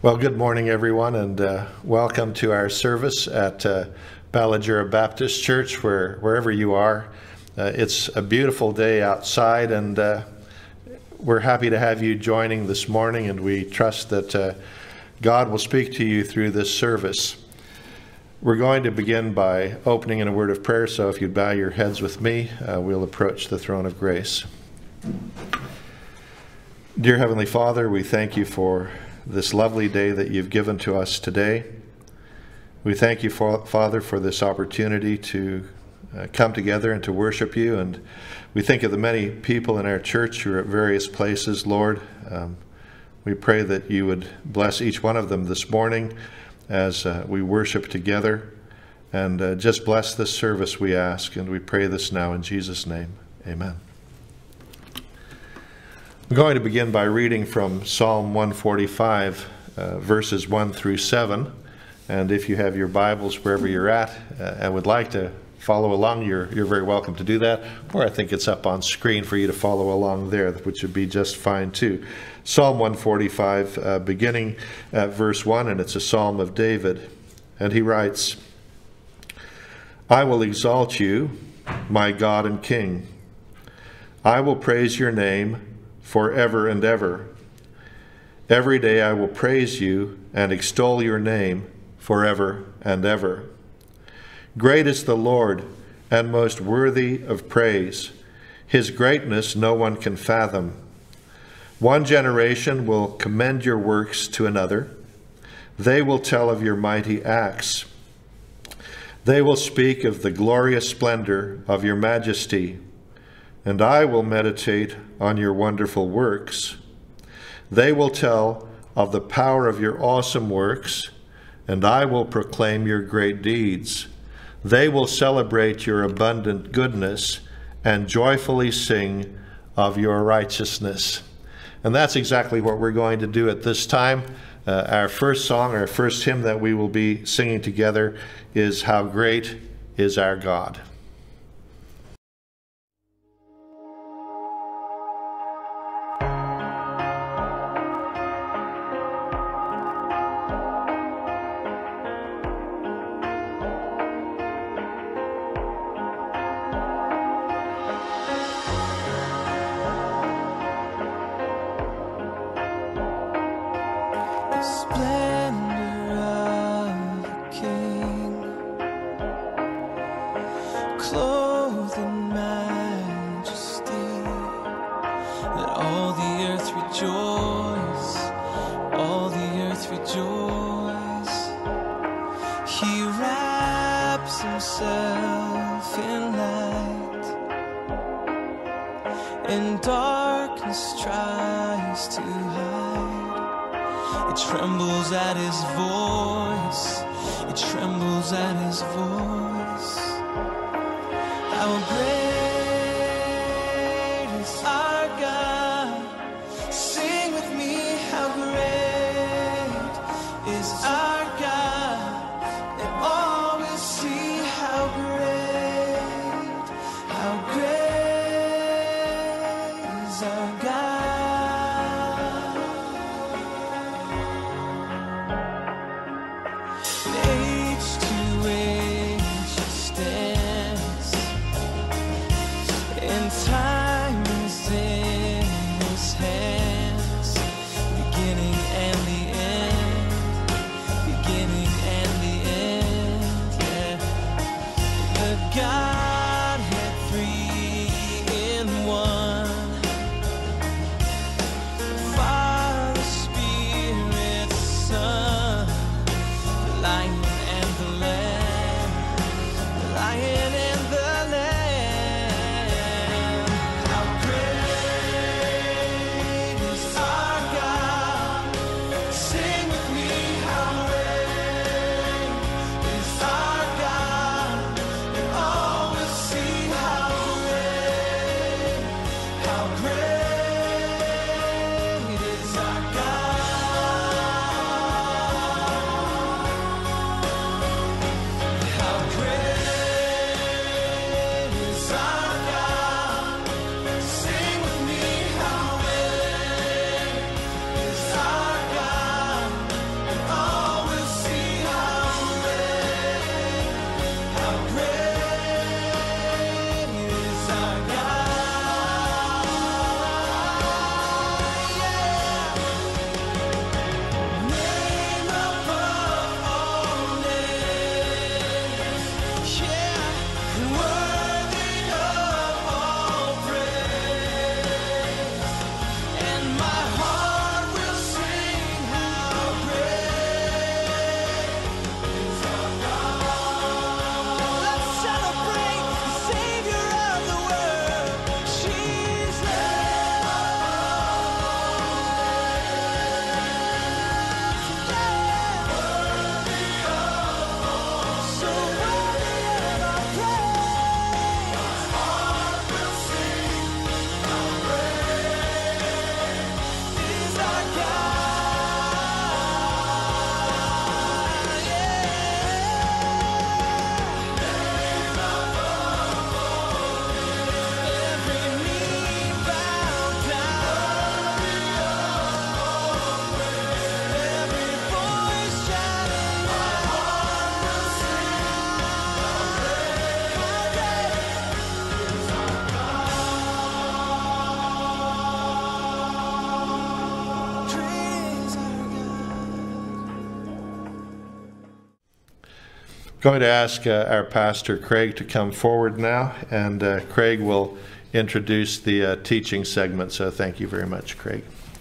Well, good morning, everyone, and welcome to our service at Ballajura Baptist Church, wherever you are. It's a beautiful day outside, and we're happy to have you joining this morning, and we trust that God will speak to you through this service. We're going to begin by opening in a word of prayer, so if you'd bow your heads with me, we'll approach the throne of grace. Dear Heavenly Father, we thank you for this lovely day that you've given to us today. We thank you, Father, for this opportunity to come together and to worship you. And we think of the many people in our church who are at various places, Lord. We pray that you would bless each one of them this morning as we worship together. And just bless this service, we ask. And we pray this now in Jesus' name. Amen. I'm going to begin by reading from Psalm 145, verses 1 through 7. And if you have your Bibles wherever you're at and would like to follow along, you're very welcome to do that. Or I think it's up on screen for you to follow along there, which would be just fine too. Psalm 145, beginning at verse 1, and it's a psalm of David. And he writes, I will exalt you, my God and King. I will praise your name forever and ever. Every day I will praise you and extol your name forever and ever. Great is the Lord and most worthy of praise. His greatness no one can fathom. One generation will commend your works to another. They will tell of your mighty acts. They will speak of the glorious splendor of your majesty. And I will meditate on your wonderful works. They will tell of the power of your awesome works, and I will proclaim your great deeds. They will celebrate your abundant goodness and joyfully sing of your righteousness. And that's exactly what we're going to do at this time. Our first song, our first hymn that we will be singing together is How Great is Our God. going to ask our pastor Craig to come forward now, and Craig will introduce the teaching segment. So thank you very much, Craig.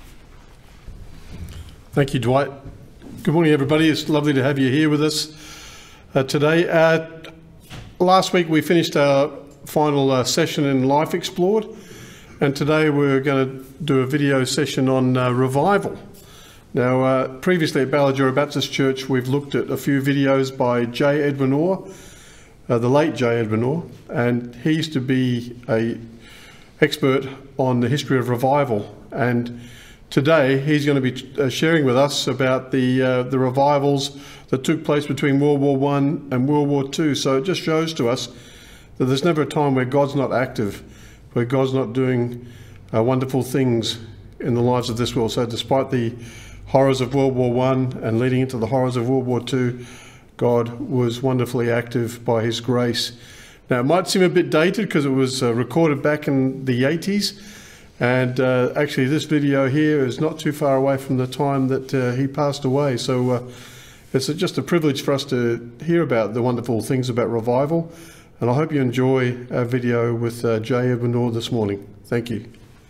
Thank you, Dwight. Good morning, everybody. It's lovely to have you here with us today. Last week we finished our final session in Life Explored, and today we're going to do a video session on revival. Now, previously at Ballajora Baptist Church, we've looked at a few videos by J. Edwin Orr, the late J. Edwin Orr, and he used to be an expert on the history of revival. And today he's going to be sharing with us about the revivals that took place between World War I and World War II. So it just shows to us that there's never a time where God's not active, where God's not doing wonderful things in the lives of this world. So despite the horrors of World War I and leading into the horrors of World War II, God was wonderfully active by his grace. Now, it might seem a bit dated because it was recorded back in the 80s, and actually this video here is not too far away from the time that he passed away. So it's just a privilege for us to hear about the wonderful things about revival, and I hope you enjoy our video with J. Edwin Orr this morning. Thank you.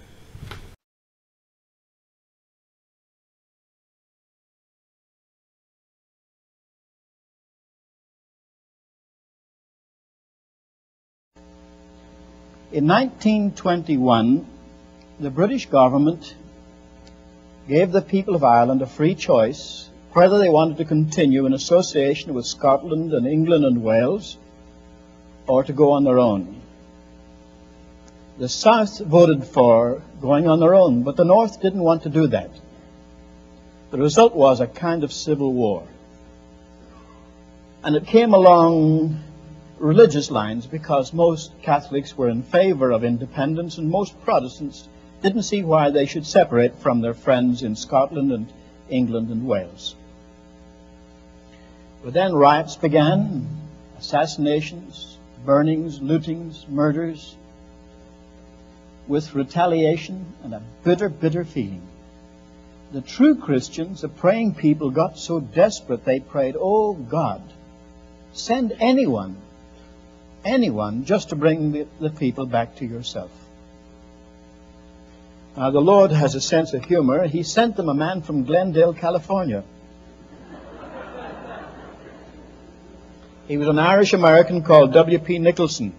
In 1921, the British government gave the people of Ireland a free choice whether they wanted to continue in association with Scotland and England and Wales or to go on their own. The South voted for going on their own, but the North didn't want to do that. The result was a kind of civil war. And it came along religious lines because most Catholics were in favor of independence and most Protestants didn't see why they should separate from their friends in Scotland and England and Wales. But then riots began, assassinations, burnings, lootings, murders, with retaliation and a bitter, bitter feeling. The true Christians, the praying people, got so desperate they prayed, "Oh God, send anyone just to bring the people back to yourself." Now, the Lord has a sense of humor. He sent them a man from Glendale, California. He was an Irish-American called W.P. Nicholson.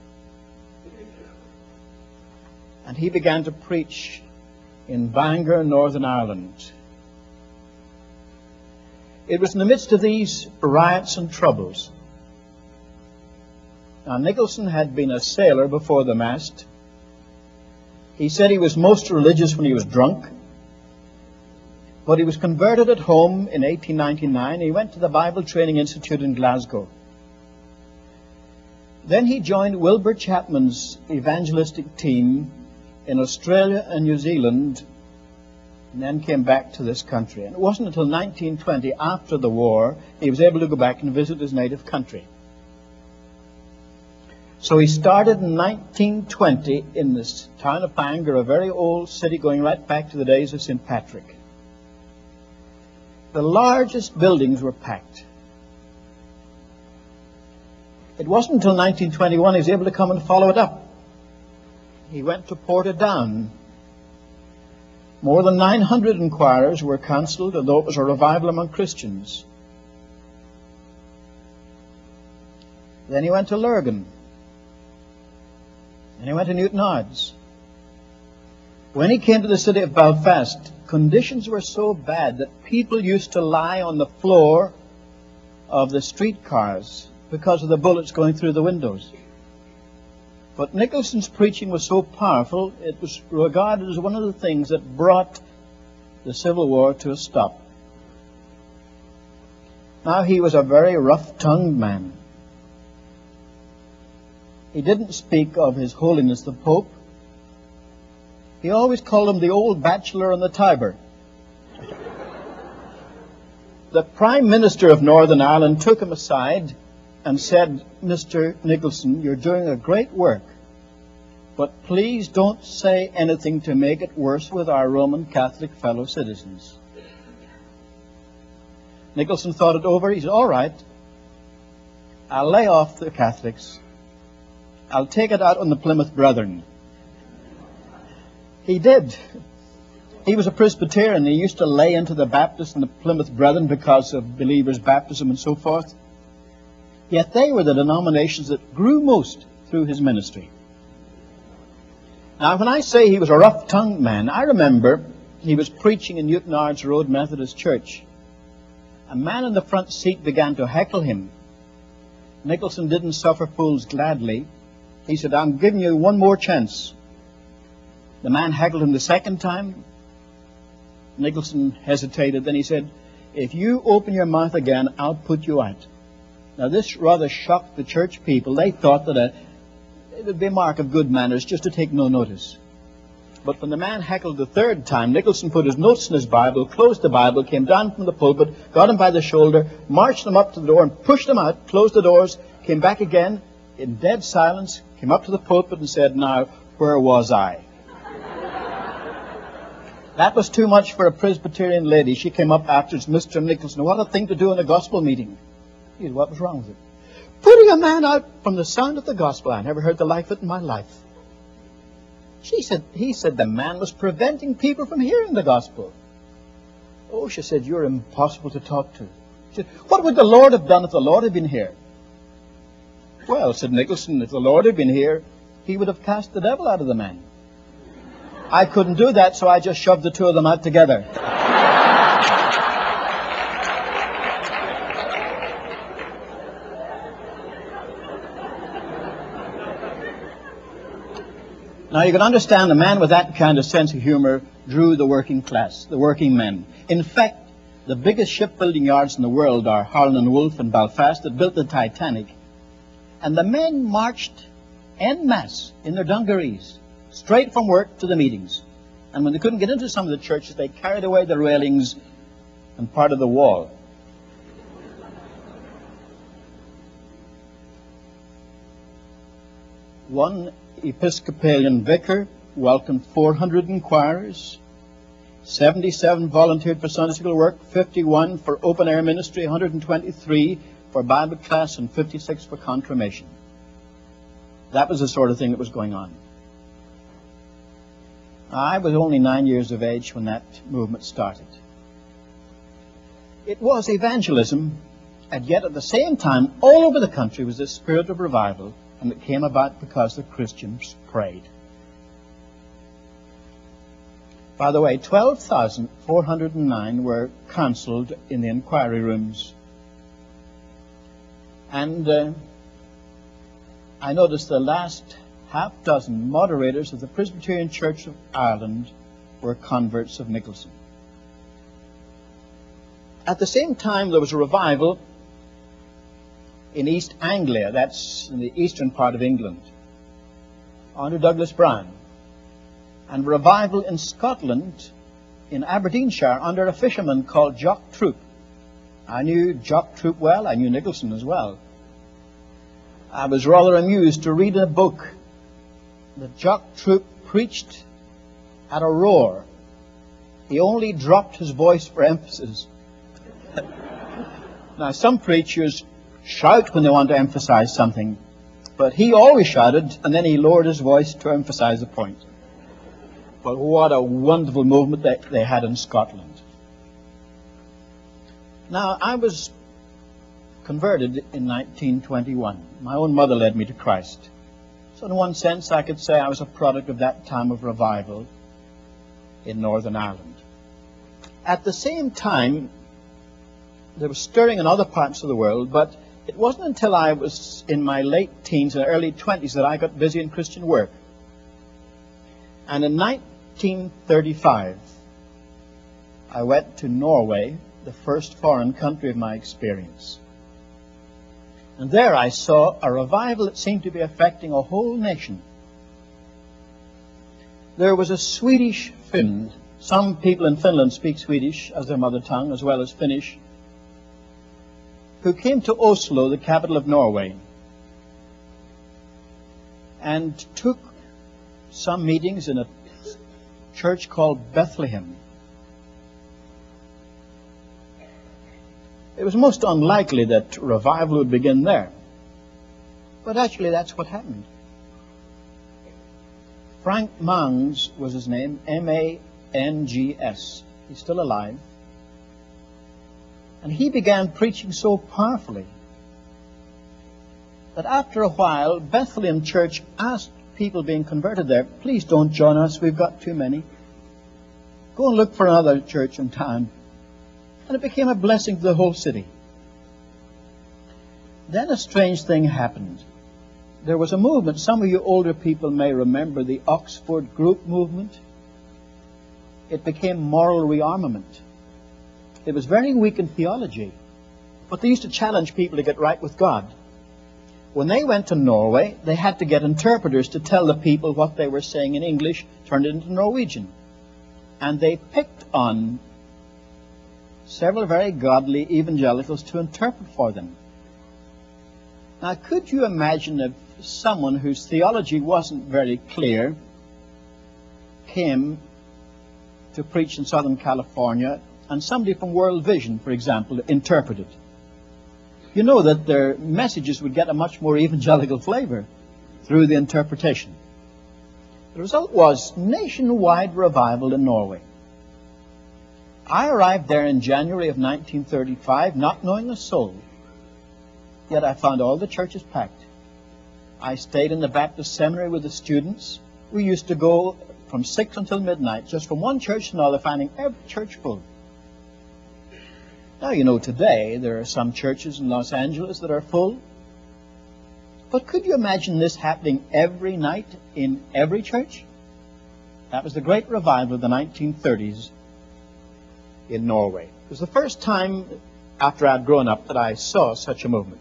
And he began to preach in Bangor, Northern Ireland. It was in the midst of these riots and troubles. Now, Nicholson had been a sailor before the mast. He said he was most religious when he was drunk. But he was converted at home in 1899. He went to the Bible Training Institute in Glasgow. Then he joined Wilbur Chapman's evangelistic team in Australia and New Zealand, and then came back to this country. And it wasn't until 1920, after the war, he was able to go back and visit his native country. So he started in 1920 in this town of Bangor, a very old city going right back to the days of St. Patrick. The largest buildings were packed. It wasn't until 1921 he was able to come and follow it up. He went to Portadown. More than 900 inquirers were counselled, although it was a revival among Christians. Then he went to Lurgan. And he went to Newtownards. When he came to the city of Belfast, conditions were so bad that people used to lie on the floor of the streetcars because of the bullets going through the windows. But Nicholson's preaching was so powerful, it was regarded as one of the things that brought the Civil War to a stop. Now, he was a very rough-tongued man. He didn't speak of His Holiness the Pope. He always called him the old bachelor on the Tiber. The Prime Minister of Northern Ireland took him aside and said, "Mr. Nicholson, you're doing a great work, but please don't say anything to make it worse with our Roman Catholic fellow citizens." Nicholson thought it over. He said, "All right." I'll lay off the Catholics. I'll take it out on the Plymouth Brethren. He did. He was a Presbyterian. He used to lay into the Baptists and the Plymouth Brethren because of believers' baptism and so forth. Yet they were the denominations that grew most through his ministry. Now, when I say he was a rough-tongued man, I remember he was preaching in Newtonards Road Methodist Church. A man in the front seat began to heckle him. Nicholson didn't suffer fools gladly. He said, I'm giving you one more chance. The man heckled him the second time. Nicholson hesitated. Then he said, if you open your mouth again, I'll put you out. Now, this rather shocked the church people. They thought that it would be a mark of good manners just to take no notice. But when the man heckled the third time, Nicholson put his notes in his Bible, closed the Bible, came down from the pulpit, got him by the shoulder, marched him up to the door and pushed him out, closed the doors, came back again in dead silence, came up to the pulpit and said, now, where was I? That was too much for a Presbyterian lady. She came up afterwards, Mr. Nicholson, what a thing to do in a gospel meeting. He said, what was wrong with it? Putting a man out from the sound of the gospel. I never heard the like of it in my life. He said the man was preventing people from hearing the gospel. Oh, she said, you're impossible to talk to. She said, what would the Lord have done if the Lord had been here? Well, said Nicholson, if the Lord had been here, he would have cast the devil out of the man. I couldn't do that, so I just shoved the two of them out together. Now, you can understand a man with that kind of sense of humor drew the working class, the working men. In fact, the biggest shipbuilding yards in the world are Harland and Wolff in Belfast that built the Titanic. And the men marched en masse in their dungarees, straight from work to the meetings. And when they couldn't get into some of the churches, they carried away the railings and part of the wall. One Episcopalian vicar welcomed 400 inquirers, 77 volunteered for Sunday school work, 51 for open-air ministry, 123 for Bible class, and 56 for confirmation. That was the sort of thing that was going on. I was only 9 years of age when that movement started. It was evangelism, and yet at the same time, all over the country was this spirit of revival, and it came about because the Christians prayed. By the way, 12,409 were counseled in the inquiry rooms. And I noticed the last half dozen moderators of the Presbyterian Church of Ireland were converts of Nicholson. At the same time, there was a revival in East Anglia, that's in the eastern part of England, under Douglas Brown, and revival in Scotland, in Aberdeenshire, under a fisherman called Jock Troop. I knew Jock Troop well, I knew Nicholson as well. I was rather amused to read a book that Jock Troop preached at a roar. He only dropped his voice for emphasis. Now, some preachers shout when they want to emphasize something, but he always shouted and then he lowered his voice to emphasize the point. But what a wonderful movement they had in Scotland. Now, I was converted in 1921. My own mother led me to Christ. So in one sense, I could say I was a product of that time of revival in Northern Ireland. At the same time, there was stirring in other parts of the world, but it wasn't until I was in my late teens and early 20s that I got busy in Christian work. And in 1935, I went to Norway, the first foreign country of my experience. And there I saw a revival that seemed to be affecting a whole nation. There was a Swedish Finn. Some people in Finland speak Swedish as their mother tongue, as well as Finnish, who came to Oslo, the capital of Norway, and took some meetings in a church called Bethlehem. It was most unlikely that revival would begin there. But actually, that's what happened. Frank Mangs was his name, M-A-N-G-S. He's still alive. And he began preaching so powerfully that after a while, Bethlehem Church asked people being converted there, please don't join us, we've got too many. Go and look for another church in town. And it became a blessing to the whole city. Then a strange thing happened. There was a movement, some of you older people may remember the Oxford Group movement. It became moral rearmament. It was very weak in theology, but they used to challenge people to get right with God. When they went to Norway, they had to get interpreters to tell the people what they were saying in English, turned it into Norwegian. And they picked on several very godly evangelicals to interpret for them. Now, could you imagine if someone whose theology wasn't very clear came to preach in Southern California and somebody from World Vision, for example, interpreted? You know that their messages would get a much more evangelical flavor through the interpretation. The result was nationwide revival in Norway. I arrived there in January of 1935, not knowing a soul. Yet I found all the churches packed. I stayed in the Baptist seminary with the students. We used to go from 6 until midnight, just from one church to another, finding every church full. Now, you know, today there are some churches in Los Angeles that are full. But could you imagine this happening every night in every church? That was the great revival of the 1930s in Norway. It was the first time after I'd grown up that I saw such a movement.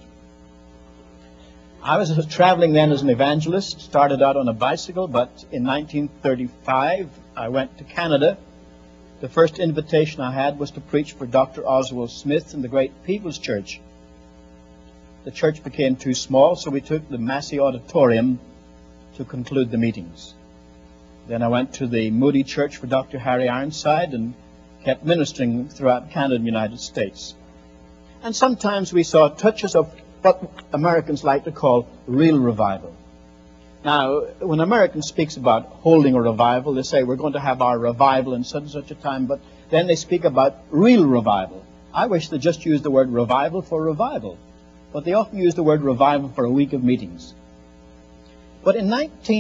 I was traveling then as an evangelist, started out on a bicycle, but in 1935 I went to Canada. The first invitation I had was to preach for Dr. Oswald Smith in the great People's Church. The church became too small, so we took the Massey Auditorium to conclude the meetings. Then I went to the Moody Church for Dr. Harry Ironside and kept ministering throughout Canada and the United States. And sometimes we saw touches of what Americans like to call real revival. Now, when American speaks about holding a revival, they say we're going to have our revival in such and such a time, but then they speak about real revival. I wish they just used the word revival for revival, but they often use the word revival for a week of meetings. But in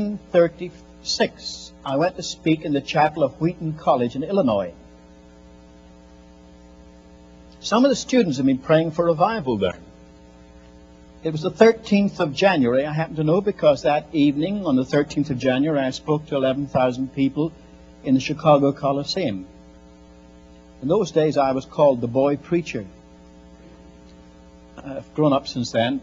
1936, I went to speak in the chapel of Wheaton College in Illinois. Some of the students have been praying for revival there. It was the 13th of January, I happen to know, because that evening, on the 13th of January, I spoke to 11,000 people in the Chicago Coliseum. In those days, I was called the boy preacher. I've grown up since then.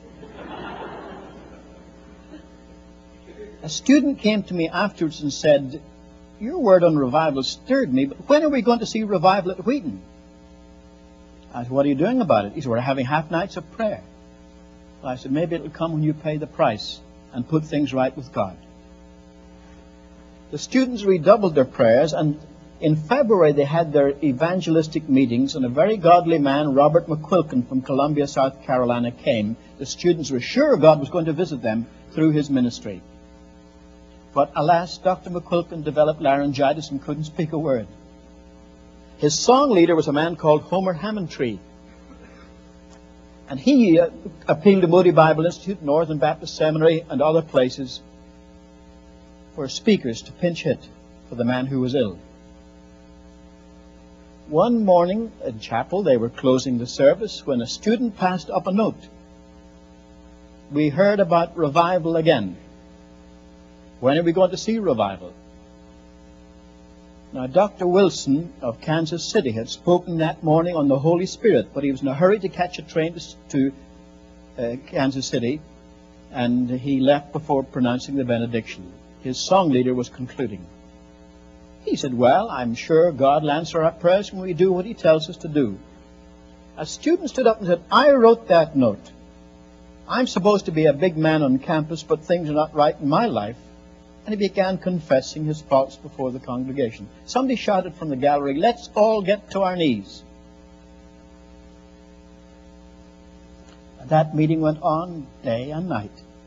A student came to me afterwards and said, your word on revival stirred me, but when are we going to see revival at Wheaton? I said, what are you doing about it? He said, we're having half nights of prayer. I said, maybe it'll come when you pay the price and put things right with God. The students redoubled their prayers, and in February they had their evangelistic meetings, and a very godly man, Robert McQuilkin from Columbia, South Carolina, came. The students were sure God was going to visit them through his ministry. But alas, Dr. McQuilkin developed laryngitis and couldn't speak a word. His song leader was a man called Homer Hammondtree. And he appealed to Moody Bible Institute, Northern Baptist Seminary, and other places for speakers to pinch hit for the man who was ill. One morning in chapel, they were closing the service when a student passed up a note. We heard about revival again. When are we going to see revival? Now, Dr. Wilson of Kansas City had spoken that morning on the Holy Spirit, but he was in a hurry to catch a train to Kansas City, and he left before pronouncing the benediction. His song leader was concluding. He said, well, I'm sure God will answer our prayers when we do what he tells us to do. A student stood up and said, I wrote that note. I'm supposed to be a big man on campus, but things are not right in my life. And he began confessing his faults before the congregation. Somebody shouted from the gallery, let's all get to our knees. That meeting went on day and night.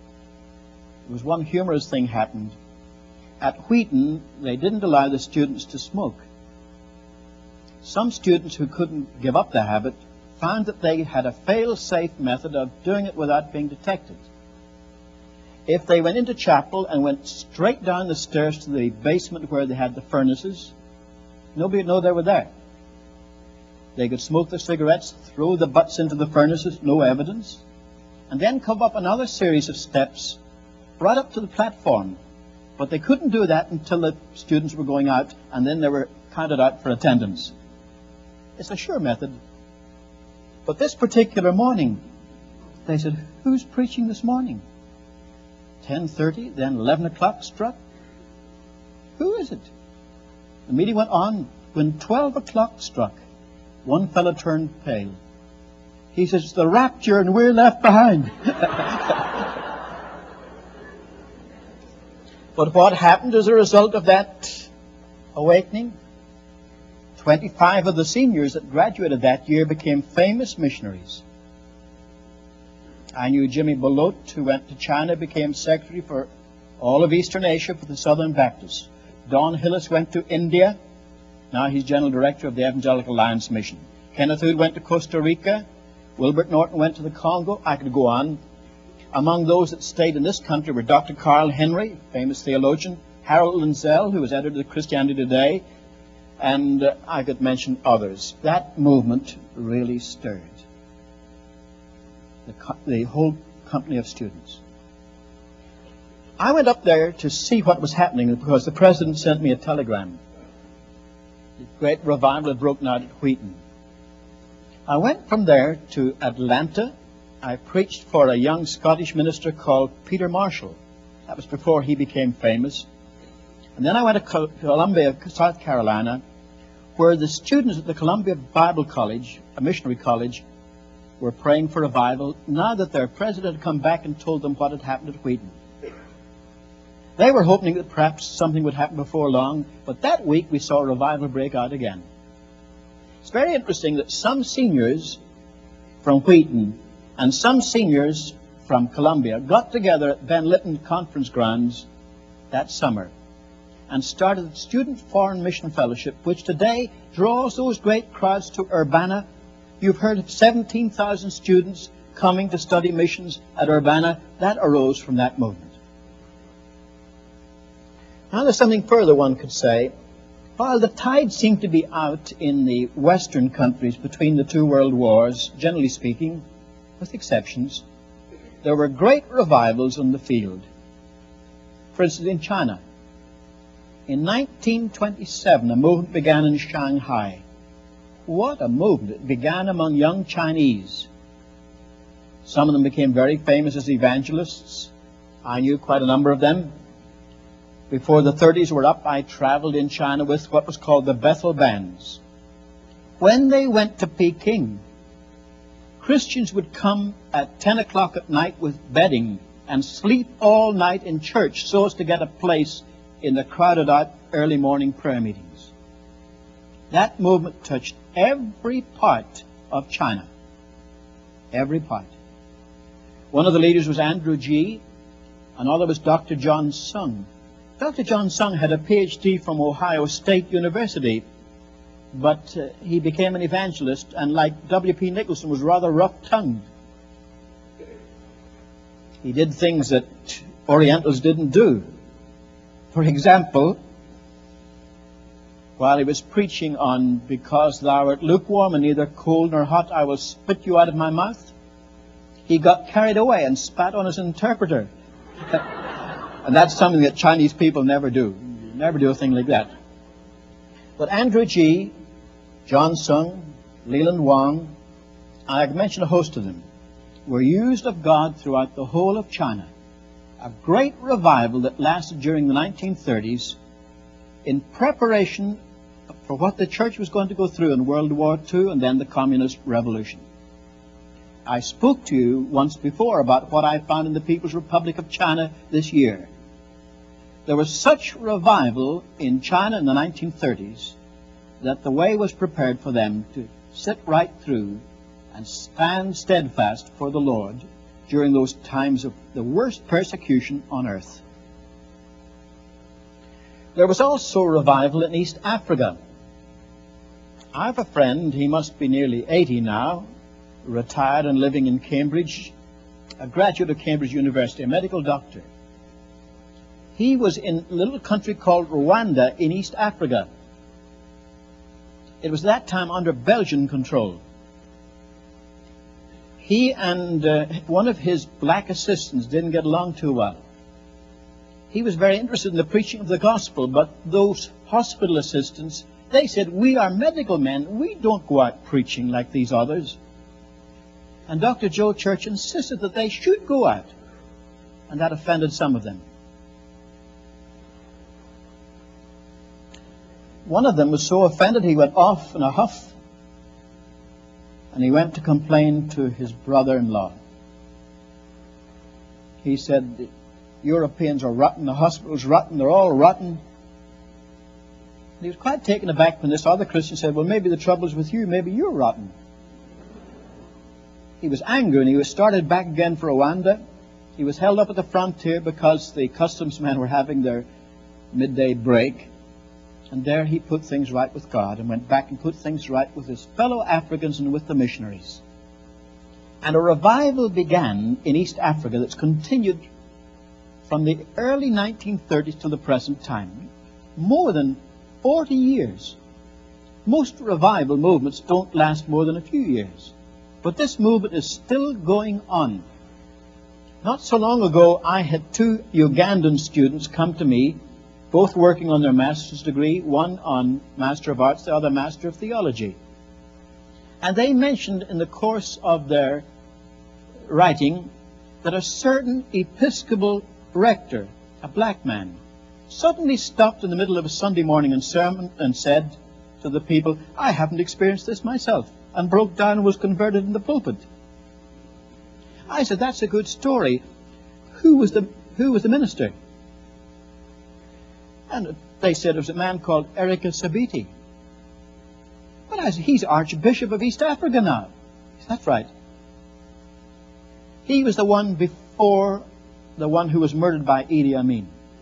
there was one humorous thing happened. At Wheaton, they didn't allow the students to smoke. Some students who couldn't give up the habit found that they had a fail-safe method of doing it without being detected. If they went into chapel and went straight down the stairs to the basement where they had the furnaces, nobody would know they were there. They could smoke their cigarettes, throw the butts into the furnaces, no evidence, and then come up another series of steps right up to the platform. But they couldn't do that until the students were going out, and then they were counted out for attendance. It's a sure method. But this particular morning, they said, "Who's preaching this morning?" 10:30, then 11 o'clock struck. Who is it? The meeting went on. When 12 o'clock struck, one fellow turned pale. He says, "It's the rapture and we're left behind." But what happened as a result of that awakening? 25 of the seniors that graduated that year became famous missionaries. I knew Jimmy Belote, who went to China, became secretary for all of Eastern Asia for the Southern Baptists. Don Hillis went to India. Now he's general director of the Evangelical Alliance Mission. Kenneth Hood went to Costa Rica. Wilbert Norton went to the Congo. I could go on. Among those that stayed in this country were Dr. Carl Henry, famous theologian, Harold Lindsell, who was editor of Christianity Today, and I could mention others. That movement really stirred the whole company of students. I went up there to see what was happening because the president sent me a telegram. The great revival had broken out at Wheaton. I went from there to Atlanta. I preached for a young Scottish minister called Peter Marshall. That was before he became famous. And then I went to Columbia, South Carolina, where the students at the Columbia Bible College, a missionary college, were praying for revival now that their president had come back and told them what had happened at Wheaton. They were hoping that perhaps something would happen before long, but that week we saw a revival break out again. It's very interesting that some seniors from Wheaton and some seniors from Columbia got together at Ben Lytton Conference Grounds that summer and started the Student Foreign Mission Fellowship, which today draws those great crowds to Urbana. You've heard of 17,000 students coming to study missions at Urbana. That arose from that movement. Now there's something further one could say. While the tide seemed to be out in the Western countries between the two world wars, generally speaking, with exceptions, there were great revivals in the field. For instance, in China. In 1927, a movement began in Shanghai. What a movement. It began among young Chinese. Some of them became very famous as evangelists. I knew quite a number of them. Before the 30s were up, I traveled in China with what was called the Bethel Bands. When they went to Peking, Christians would come at 10 o'clock at night with bedding and sleep all night in church so as to get a place in the crowded out early morning prayer meetings. That movement touched every part of China. Every part. One of the leaders was Andrew G. Another was Dr. John Sung. Dr. John Sung had a PhD from Ohio State University, but he became an evangelist, and like W.P. Nicholson, was rather rough-tongued. He did things that Orientals didn't do. For example, while he was preaching on "Because thou art lukewarm and neither cold nor hot, I will spit you out of my mouth," he got carried away and spat on his interpreter. And that's something that Chinese people never do. Never do a thing like that. But Andrew G., John Sung, Leland Wang, I've mentioned a host of them, were used of God throughout the whole of China. A great revival that lasted during the 1930s in preparation for what the church was going to go through in World War II and then the Communist Revolution. I spoke to you once before about what I found in the People's Republic of China this year. There was such revival in China in the 1930s that the way was prepared for them to sit right through and stand steadfast for the Lord during those times of the worst persecution on earth. There was also revival in East Africa. I have a friend, he must be nearly 80 now, retired and living in Cambridge, a graduate of Cambridge University, a medical doctor. He was in a little country called Rwanda in East Africa. It was that time under Belgian control. He and one of his black assistants didn't get along too well. He was very interested in the preaching of the gospel, but those hospital assistants, they said, "We are medical men. We don't go out preaching like these others." And Dr. Joe Church insisted that they should go out. And that offended some of them. One of them was so offended he went off in a huff, and he went to complain to his brother-in-law. He said, "The Europeans are rotten, the hospital's rotten, they're all rotten." And he was quite taken aback when this other Christian said, "Well, maybe the trouble's with you, maybe you're rotten." He was angry, and he was started back again for Rwanda. He was held up at the frontier because the customs men were having their midday break. And there he put things right with God and went back and put things right with his fellow Africans and with the missionaries. And a revival began in East Africa that's continued from the early 1930s to the present time. More than 40 years. Most revival movements don't last more than a few years. But this movement is still going on. Not so long ago, I had 2 Ugandan students come to me, both working on their master's degree, one on Master of Arts, the other Master of Theology. And they mentioned in the course of their writing that a certain Episcopal rector, a black man, suddenly stopped in the middle of a Sunday morning in sermon and said to the people, "I haven't experienced this myself," and broke down and was converted in the pulpit. I said, "That's a good story. Who was the minister?" And they said it was a man called Erika Sabiti. But I said, "He's Archbishop of East Africa now." He said, "That's right." He was the one before the one who was murdered by Idi Amin.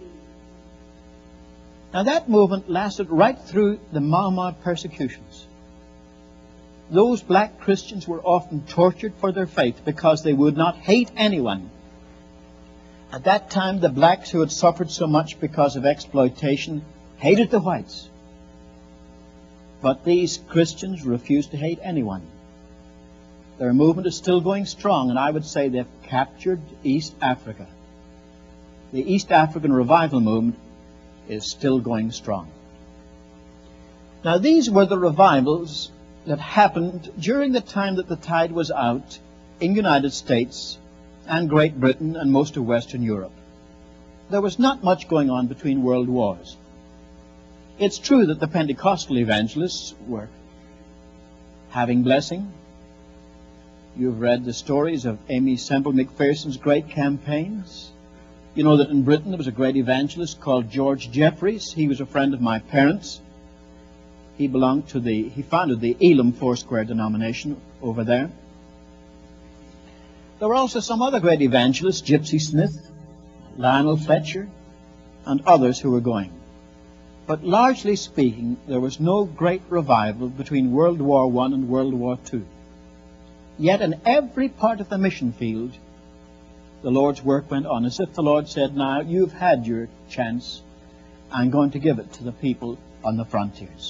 Now that movement lasted right through the Mau Mau persecutions. Those black Christians were often tortured for their faith because they would not hate anyone. At that time, the blacks who had suffered so much because of exploitation hated the whites. But these Christians refused to hate anyone. Their movement is still going strong, and I would say they've captured East Africa. The East African revival movement is still going strong. Now, these were the revivals that happened during the time that the tide was out in the United States and Great Britain and most of Western Europe. There was not much going on between world wars. It's true that the Pentecostal evangelists were having blessing. You've read the stories of Aimee Semple McPherson's great campaigns. You know that in Britain there was a great evangelist called George Jeffreys. He was a friend of my parents. He founded the Elam Foursquare denomination over there. There were also some other great evangelists, Gypsy Smith, Lionel Fletcher, and others who were going. But largely speaking, there was no great revival between World War I and World War II. Yet in every part of the mission field, the Lord's work went on, as if the Lord said, "Now you've had your chance. I'm going to give it to the people on the frontiers."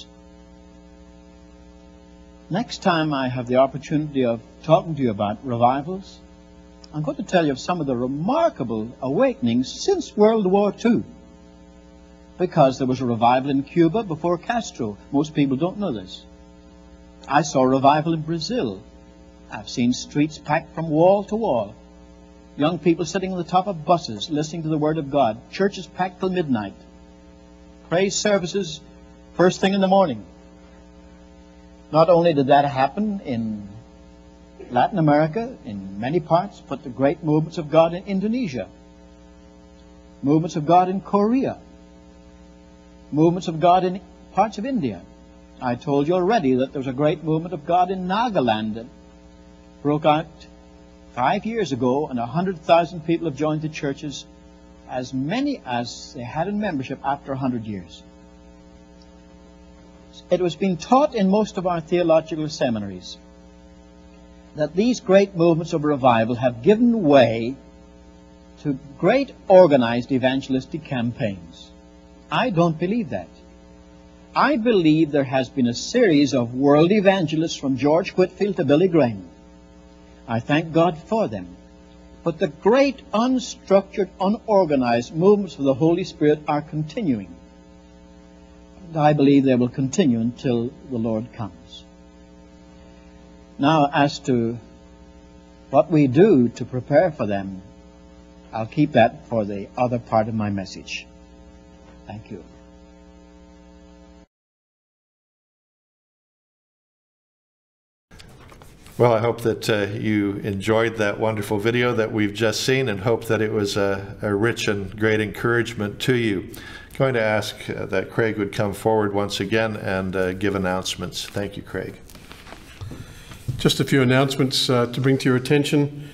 Next time I have the opportunity of talking to you about revivals, I'm going to tell you of some of the remarkable awakenings since World War II. Because there was a revival in Cuba before Castro. Most people don't know this. I saw a revival in Brazil. I've seen streets packed from wall to wall. Young people sitting on the top of buses listening to the Word of God. Churches packed till midnight. Praise services first thing in the morning. Not only did that happen in Latin America, in many parts, but the great movements of God in Indonesia, movements of God in Korea, movements of God in parts of India. I told you already that there was a great movement of God in Nagaland that broke out 5 years ago, and 100,000 people have joined the churches, as many as they had in membership after 100 years. It was being taught in most of our theological seminaries that these great movements of revival have given way to great organized evangelistic campaigns. I don't believe that. I believe there has been a series of world evangelists from George Whitefield to Billy Graham. I thank God for them. But the great unstructured, unorganized movements of the Holy Spirit are continuing. And I believe they will continue until the Lord comes. Now, as to what we do to prepare for them, I'll keep that for the other part of my message. Thank you. Well, I hope that you enjoyed that wonderful video that we've just seen, and hope that it was a rich and great encouragement to you. I'm going to ask that Craig would come forward once again and give announcements. Thank you, Craig. Just a few announcements to bring to your attention.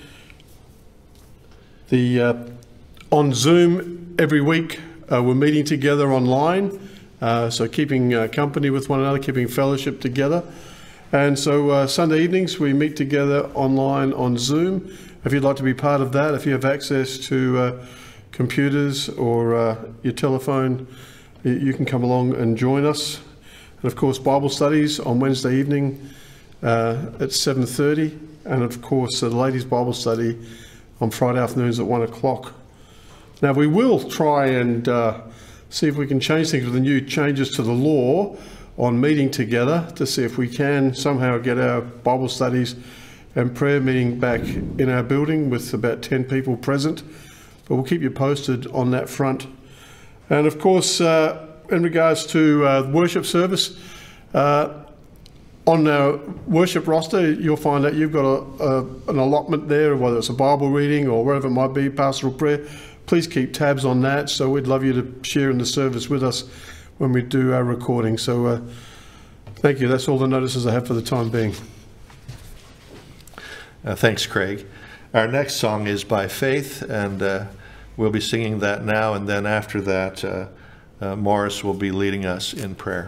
On Zoom every week we're meeting together online, so keeping company with one another, keeping fellowship together. And so Sunday evenings we meet together online on Zoom. If you'd like to be part of that, if you have access to computers or your telephone, you can come along and join us. And of course, Bible studies on Wednesday evening at 7:30, and of course the ladies' Bible study on Friday afternoons at 1 o'clock. Now we will try and see if we can change things with the new changes to the law on meeting together, to see if we can somehow get our Bible studies and prayer meeting back in our building with about 10 people present. But we'll keep you posted on that front. And of course, in regards to worship service, on our worship roster, you'll find that you've got an allotment there, whether it's a Bible reading or wherever it might be, pastoral prayer. Please keep tabs on that. So we'd love you to share in the service with us when we do our recording. So thank you. That's all the notices I have for the time being. Thanks, Craig. Our next song is By Faith, and we'll be singing that now, and then after that, Morris will be leading us in prayer.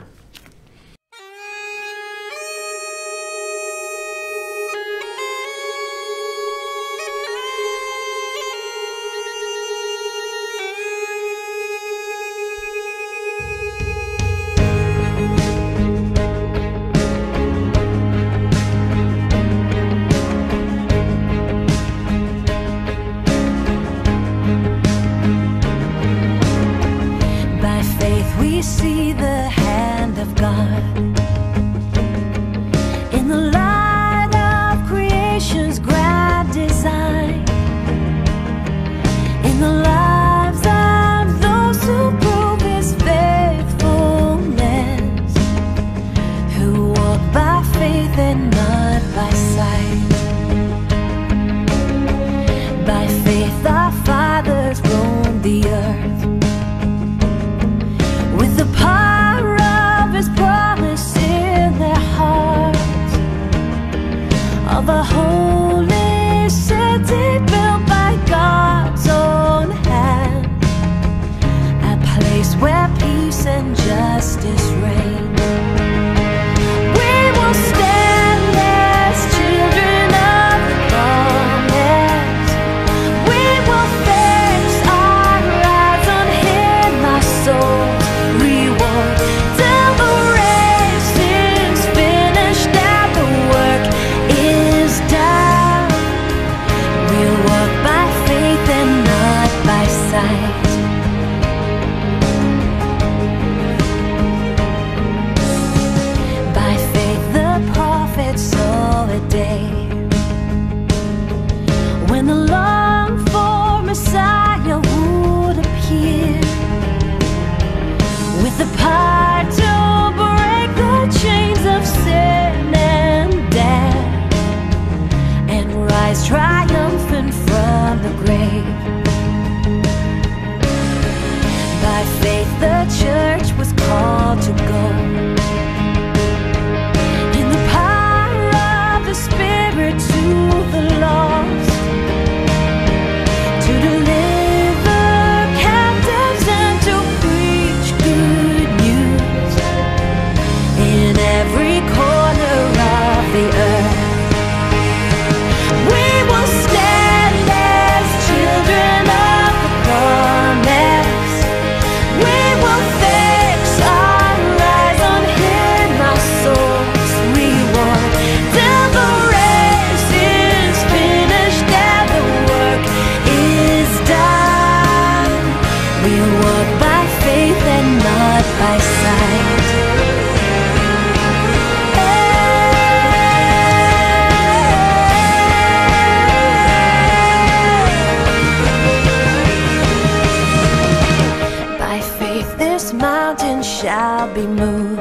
shall be moved,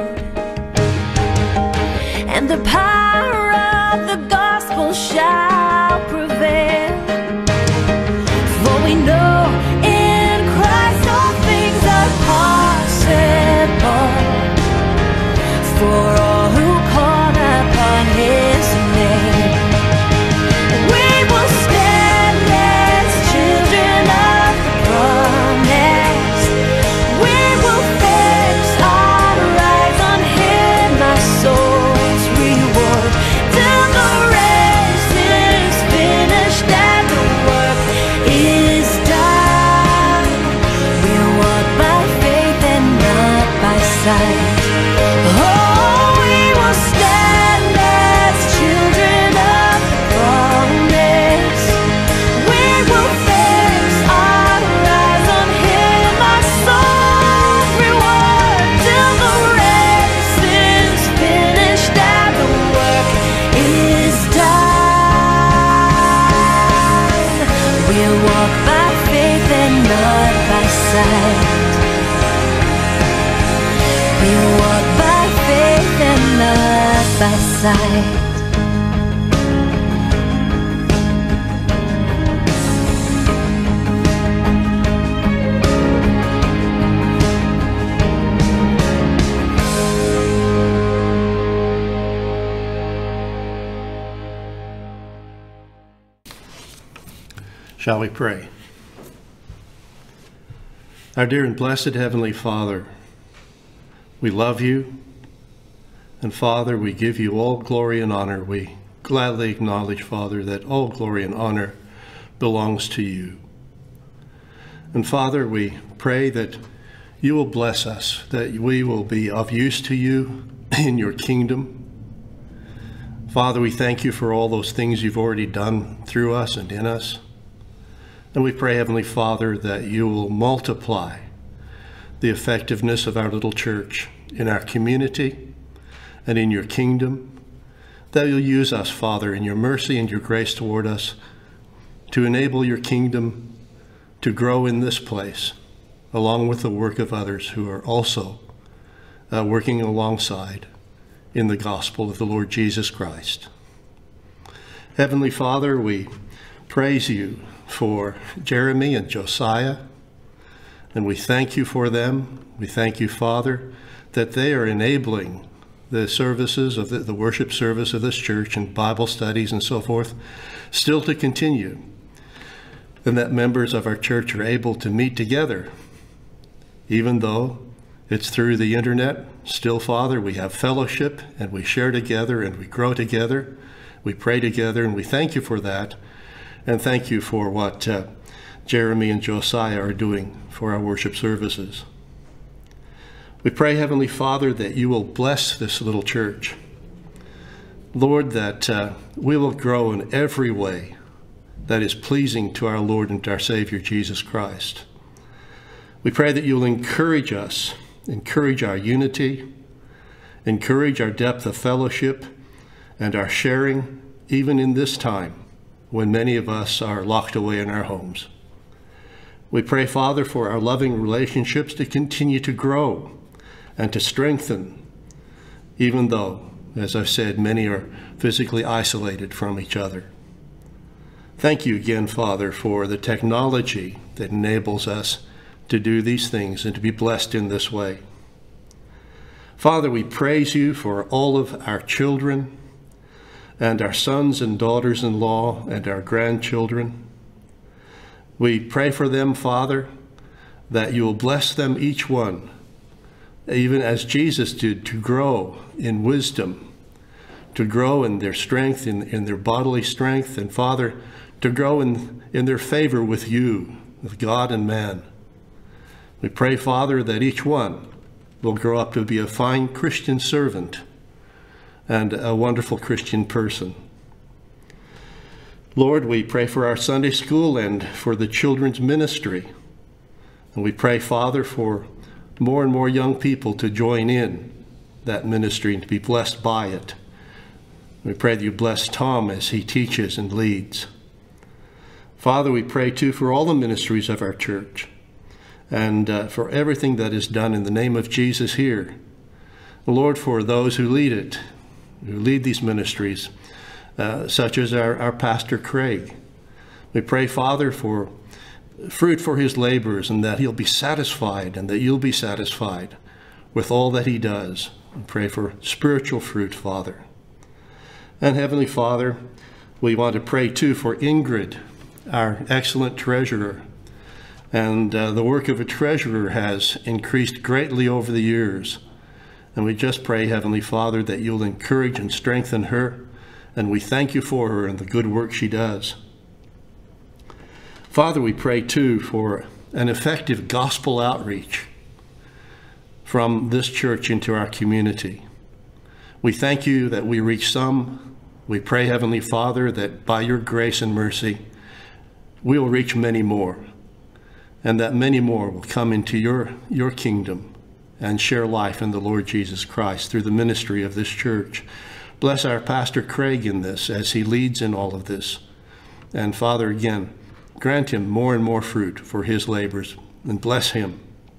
and the power of the gospel shall prevail. For we know in Christ all things are possible for all who call upon His name. We will stand as children of the promise. We will fix our eyes on Him, our soul's reward, till the race is finished and the work is done. We'll walk by faith and not by sight. Oh, we will stand as children of the promise. We will fix our eyes on Him, our soul's reward, till the race is finished and the work is done. We'll walk by faith and not by sight. We'll walk by faith and not by sight. Shall we pray? Our dear and blessed Heavenly Father, we love you, and Father, we give you all glory and honor. We gladly acknowledge, Father, that all glory and honor belongs to you. And Father, we pray that you will bless us, that we will be of use to you in your kingdom. Father, we thank you for all those things you've already done through us and in us. And we pray, Heavenly Father, that you will multiply the effectiveness of our little church in our community and in your kingdom, that you'll use us, Father, in your mercy and your grace toward us to enable your kingdom to grow in this place, along with the work of others who are also working alongside in the gospel of the Lord Jesus Christ. Heavenly Father, we praise you for Jeremy and Josiah, and we thank you for them. We thank you, Father, that they are enabling the services of the worship service of this church and Bible studies and so forth still to continue, and that members of our church are able to meet together, even though it's through the internet. Still, Father, we have fellowship and we share together and we grow together. We pray together, and we thank you for that. And thank you for what Jeremy and Josiah are doing for our worship services. We pray, Heavenly Father, that you will bless this little church. Lord, that we will grow in every way that is pleasing to our Lord and our Savior, Jesus Christ. We pray that you'll encourage us, encourage our unity, encourage our depth of fellowship and our sharing, even in this time when many of us are locked away in our homes. We pray, Father, for our loving relationships to continue to grow and to strengthen, even though, as I've said, many are physically isolated from each other. Thank you again, Father, for the technology that enables us to do these things and to be blessed in this way. Father, we praise you for all of our children and our sons and daughters-in-law and our grandchildren. We pray for them, Father, that you will bless them, each one, even as Jesus did, to grow in wisdom, to grow in their strength, in their bodily strength, and Father, to grow in their favor with you, with God and man. We pray, Father, that each one will grow up to be a fine Christian servant and a wonderful Christian person. Lord, we pray for our Sunday school and for the children's ministry. And we pray, Father, for more and more young people to join in that ministry and to be blessed by it. We pray that you bless Tom as he teaches and leads. Father, we pray too for all the ministries of our church, and for everything that is done in the name of Jesus here. Lord, for those who lead it, who lead these ministries, such as our Pastor Craig. We pray, Father, for fruit for his labors, and that he'll be satisfied and that you'll be satisfied with all that he does. We pray for spiritual fruit, Father. And Heavenly Father, we want to pray too for Ingrid, our excellent treasurer. And the work of a treasurer has increased greatly over the years. And we just pray, Heavenly Father, that you'll encourage and strengthen her. And we thank you for her and the good work she does. Father, we pray too for an effective gospel outreach from this church into our community. We thank you that we reach some. We pray, Heavenly Father, that by your grace and mercy, we will reach many more, and that many more will come into your kingdom and share life in the Lord Jesus Christ through the ministry of this church. Bless our Pastor Craig in this as he leads in all of this. And Father, again, grant him more and more fruit for his labors, and bless him.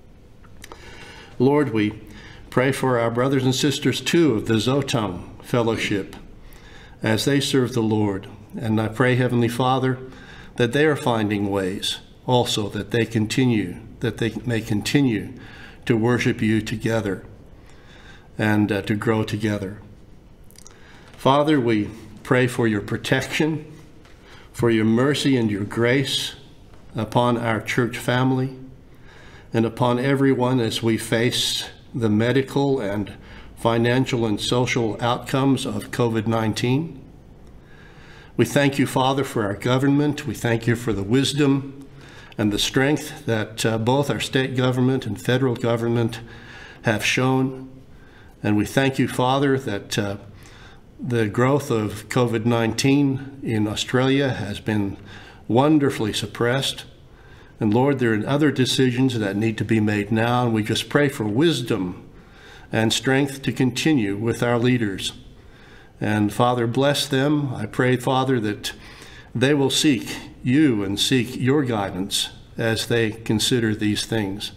Lord, we pray for our brothers and sisters too of the Zotong Fellowship as they serve the Lord. And I pray, Heavenly Father, that they are finding ways also that they may continue to worship you together and to grow together. Father, we pray for your protection, for your mercy and your grace upon our church family and upon everyone as we face the medical and financial and social outcomes of COVID-19. We thank you, Father, for our government. We thank you for the wisdom and the strength that both our state government and federal government have shown. And we thank you, Father, that the growth of COVID-19 in Australia has been wonderfully suppressed. And Lord, there are other decisions that need to be made now, and we just pray for wisdom and strength to continue with our leaders. And Father, bless them. I pray, Father, that they will seek you and seek your guidance as they consider these things.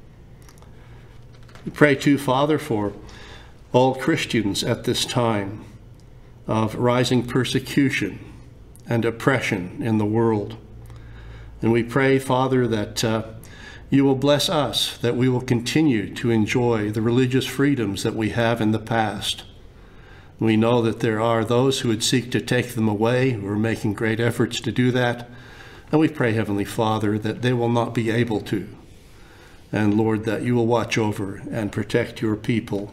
We pray too, Father, for all Christians at this time of rising persecution and oppression in the world. And we pray, Father, that you will bless us, that we will continue to enjoy the religious freedoms that we have in the past. We know that there are those who would seek to take them away, who are making great efforts to do that. And we pray, Heavenly Father, that they will not be able to. And Lord, that you will watch over and protect your people.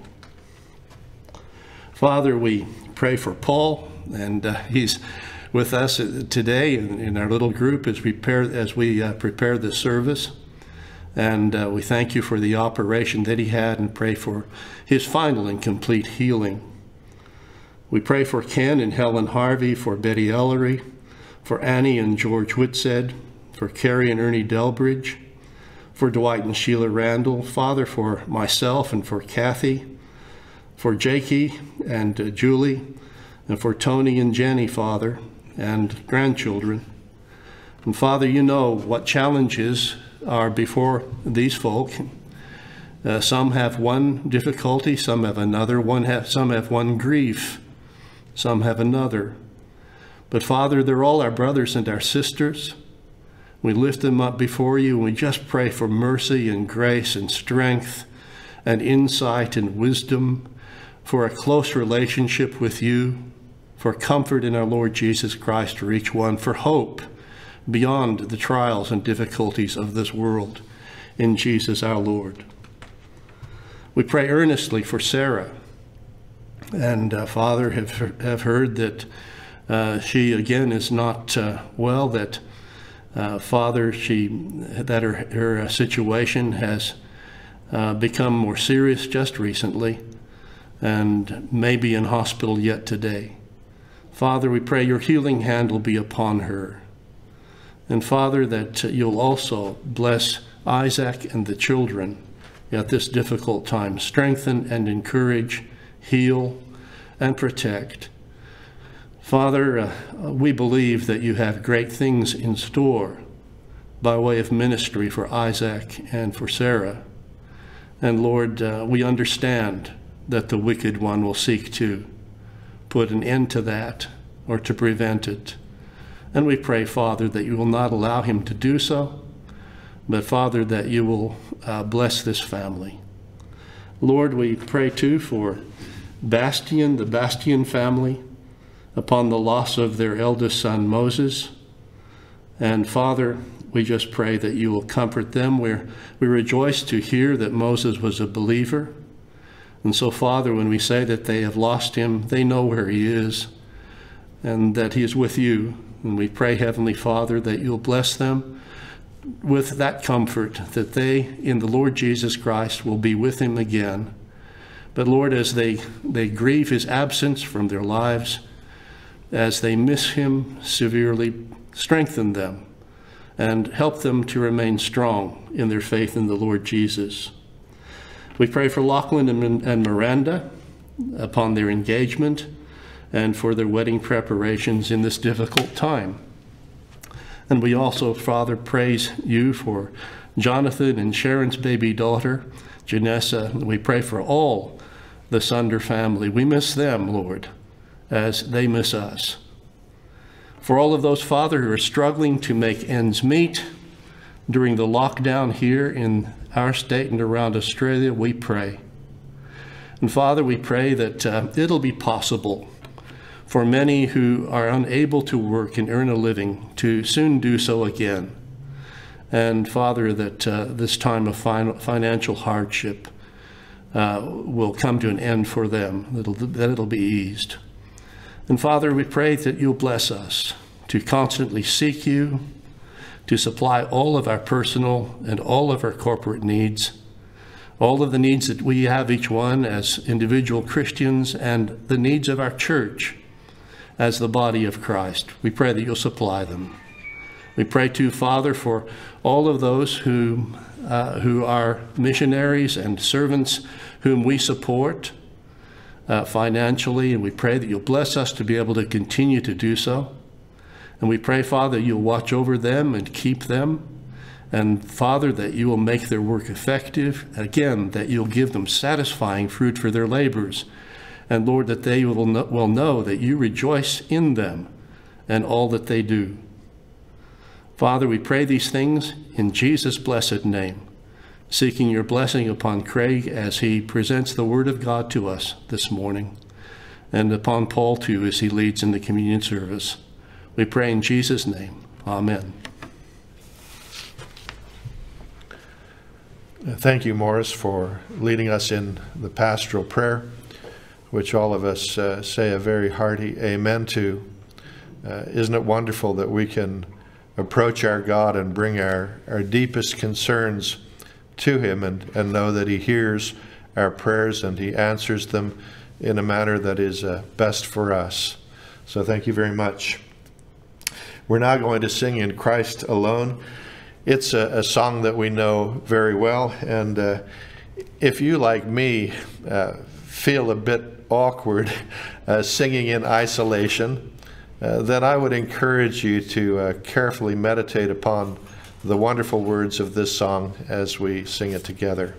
Father, we pray for Paul, and he's with us today in our little group as we prepare this service. And we thank you for the operation that he had and pray for his final and complete healing. We pray for Ken and Helen Harvey, for Betty Ellery, for Annie and George Whitsed, for Carrie and Ernie Delbridge, for Dwight and Sheila Randall, Father, for myself and for Kathy, for Jakey and Julie, and for Tony and Jenny, Father, and grandchildren. And Father, you know what challenges are before these folk. Some have one difficulty, some have another, some have one grief, some have another. But Father, they're all our brothers and our sisters. We lift them up before you, and we just pray for mercy and grace and strength and insight and wisdom, for a close relationship with you, for comfort in our Lord Jesus Christ for each one, for hope beyond the trials and difficulties of this world, in Jesus our Lord. We pray earnestly for Sarah, and Father, have heard that she again is not well, that Father, that her situation has become more serious just recently, and may be in hospital yet today. Father, we pray your healing hand will be upon her. And Father, that you'll also bless Isaac and the children at this difficult time. Strengthen and encourage, heal and protect. Father, we believe that you have great things in store by way of ministry for Isaac and for Sarah. And Lord, we understand that the wicked one will seek to put an end to that or to prevent it. And we pray, Father, that you will not allow him to do so, but Father, that you will bless this family. Lord, we pray too for Bastian, the Bastian family, upon the loss of their eldest son, Moses. And Father, we just pray that you will comfort them. We rejoice to hear that Moses was a believer. And so, Father, when we say that they have lost him, they know where he is and that he is with you. And we pray, Heavenly Father, that you'll bless them with that comfort, that they, in the Lord Jesus Christ, will be with him again. But Lord, as they grieve his absence from their lives, as they miss him severely, strengthen them and help them to remain strong in their faith in the Lord Jesus. We pray for Lachlan and Miranda upon their engagement and for their wedding preparations in this difficult time. And we also, Father, praise you for Jonathan and Sharon's baby daughter, Janessa. We pray for all the Sunder family. We miss them, Lord, as they miss us. For all of those, Father, who are struggling to make ends meet during the lockdown here in our state and around Australia, we pray. And Father, we pray that it'll be possible for many who are unable to work and earn a living to soon do so again. And Father, that this time of financial hardship will come to an end for them, that it'll be eased. And Father, we pray that you'll bless us to constantly seek you, to supply all of our personal and all of our corporate needs, all of the needs that we have each one as individual Christians and the needs of our church as the body of Christ. We pray that you'll supply them. We pray too, Father, for all of those who are missionaries and servants whom we support financially, and we pray that you'll bless us to be able to continue to do so. And we pray, Father, you'll watch over them and keep them. And Father, that you will make their work effective. Again, that you'll give them satisfying fruit for their labors. And Lord, that they will know that you rejoice in them and all that they do. Father, we pray these things in Jesus' blessed name, seeking your blessing upon Craig as he presents the word of God to us this morning, and upon Paul too as he leads in the communion service. We pray in Jesus' name. Amen. Thank you, Morris, for leading us in the pastoral prayer, which all of us say a very hearty amen to. Isn't it wonderful that we can approach our God and bring our deepest concerns to him and know that he hears our prayers and he answers them in a manner that is best for us. So thank you very much. We're now going to sing In Christ Alone. It's a song that we know very well, and if you, like me, feel a bit awkward singing in isolation, then I would encourage you to carefully meditate upon the wonderful words of this song as we sing it together.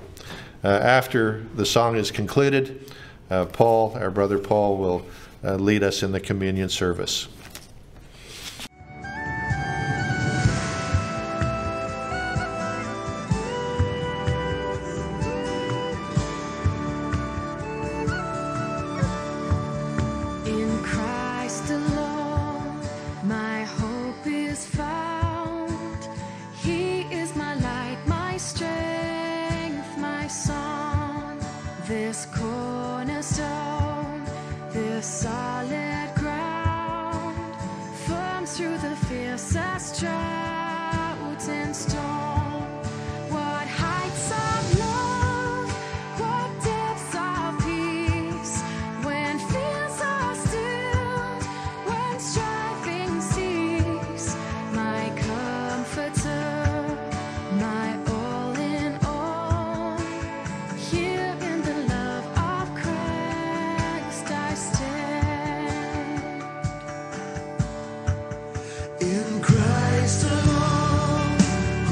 After the song is concluded, Paul, our brother Paul, will lead us in the communion service. In Christ alone.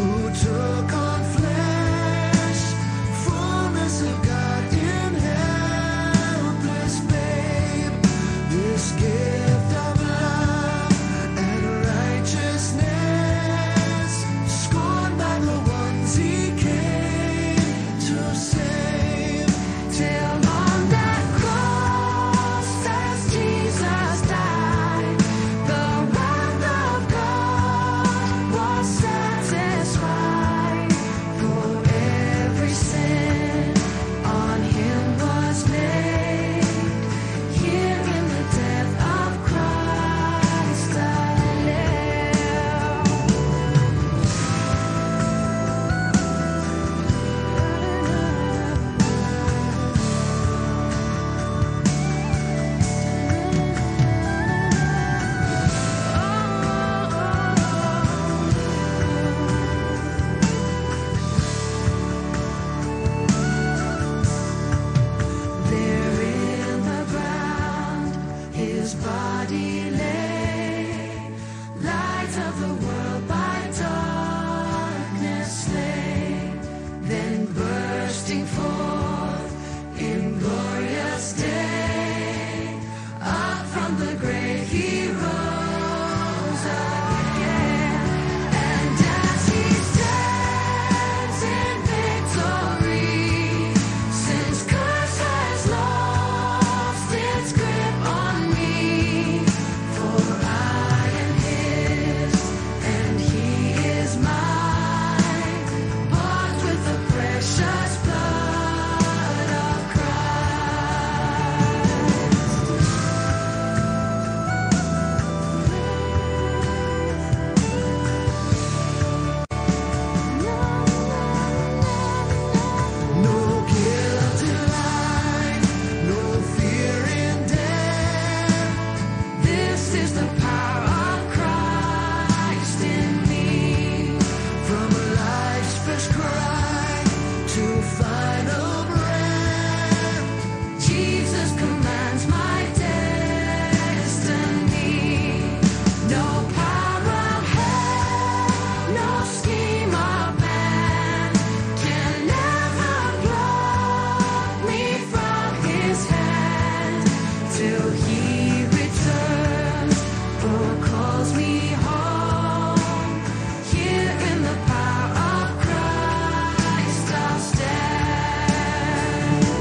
the world by darkness slain, then bursting forth in glorious day, up from the grave he rose again, and as he stands in victory, sin's curse has lost its grip on me, for I am his and he is mine, bought with the precious blood of no guilt in life, no fear in death. This is the power of Christ in me. From life's first cry to final breath, Jesus commands my destiny. No power of hell, no scheme of man can ever pluck me from his hand till he returns or calls me home. Here in the power of Christ I'll stand.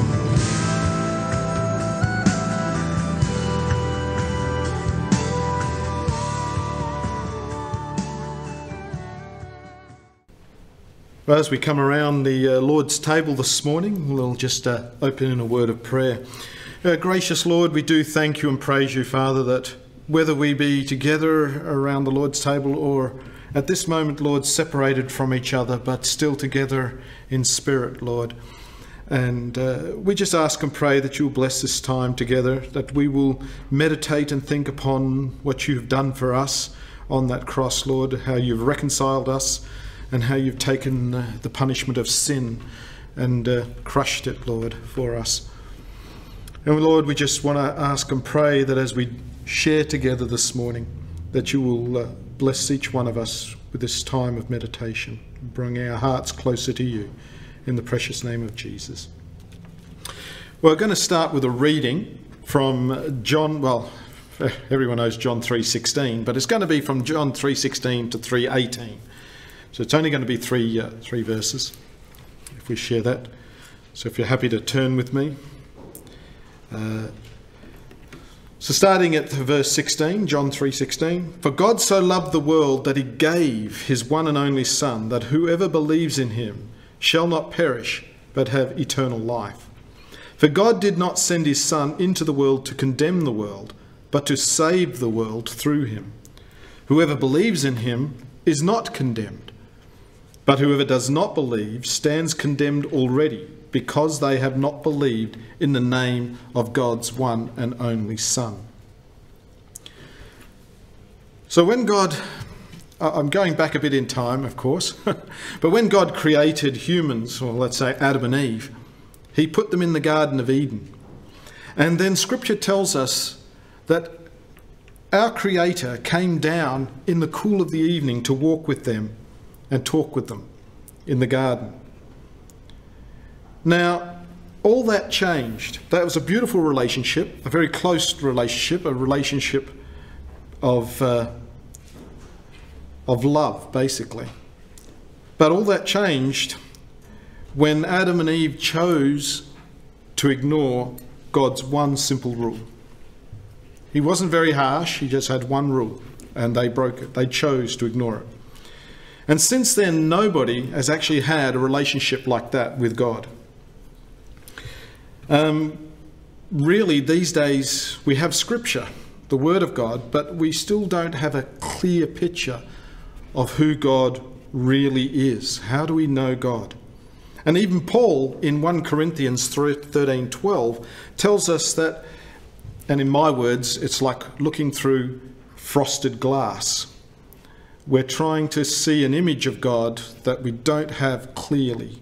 Well, as we come around the Lord's table this morning, we'll just open in a word of prayer. Gracious Lord, we do thank you and praise you, Father, that whether we be together around the Lord's table or at this moment, Lord, separated from each other, but still together in spirit, Lord. And we just ask and pray that you'll bless this time together, that we will meditate and think upon what you've done for us on that cross, Lord, how you've reconciled us and how you've taken the punishment of sin and crushed it, Lord, for us. And Lord, we just want to ask and pray that as we share together this morning, that you will bless each one of us with this time of meditation, bring our hearts closer to you, in the precious name of Jesus. We're going to start with a reading from John, well, everyone knows John 3:16, but it's going to be from John 3:16 to 3:18. So it's only going to be three verses, if we share that. So if you're happy to turn with me. So starting at verse 16, John 3:16. For God so loved the world that he gave his one and only Son, that whoever believes in him shall not perish, but have eternal life. For God did not send his Son into the world to condemn the world, but to save the world through him. Whoever believes in him is not condemned, but whoever does not believe stands condemned already, because they have not believed in the name of God's one and only Son. So when God, I'm going back a bit in time, of course, but when God created humans, or let's say Adam and Eve, he put them in the Garden of Eden. And then Scripture tells us that our Creator came down in the cool of the evening to walk with them and talk with them in the garden. Now, all that changed. That was a beautiful relationship, a very close relationship, a relationship of love, basically. But all that changed when Adam and Eve chose to ignore God's one simple rule. He wasn't very harsh, he just had one rule, and they broke it. They chose to ignore it. And since then, nobody has actually had a relationship like that with God. Really, these days, we have Scripture, the Word of God, but we still don't have a clear picture of who God really is. How do we know God? And even Paul, in 1 Corinthians 13:12, tells us that, and in my words, it's like looking through frosted glass. We're trying to see an image of God that we don't have clearly.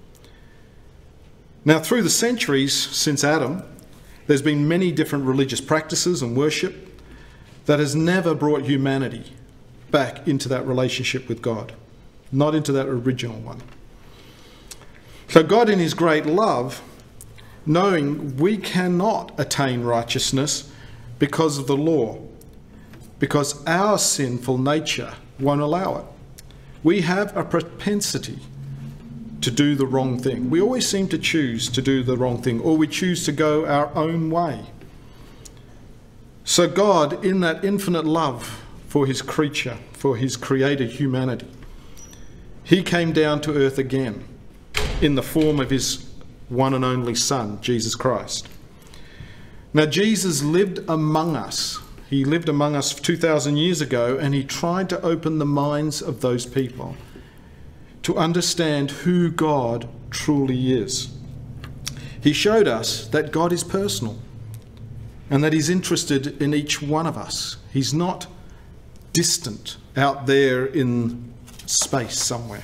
Now, through the centuries since Adam, there's been many different religious practices and worship that has never brought humanity back into that relationship with God, not into that original one. So God, in his great love, knowing we cannot attain righteousness because of the law, because our sinful nature won't allow it. We have a propensity to do the wrong thing. We always seem to choose to do the wrong thing, or we choose to go our own way. So God, in that infinite love for his creature, for his created humanity, he came down to earth again in the form of his one and only Son, Jesus Christ. Now, Jesus lived among us. He lived among us 2,000 years ago, and he tried to open the minds of those people to understand who God truly is. He showed us that God is personal and that he's interested in each one of us. He's not distant out there in space somewhere.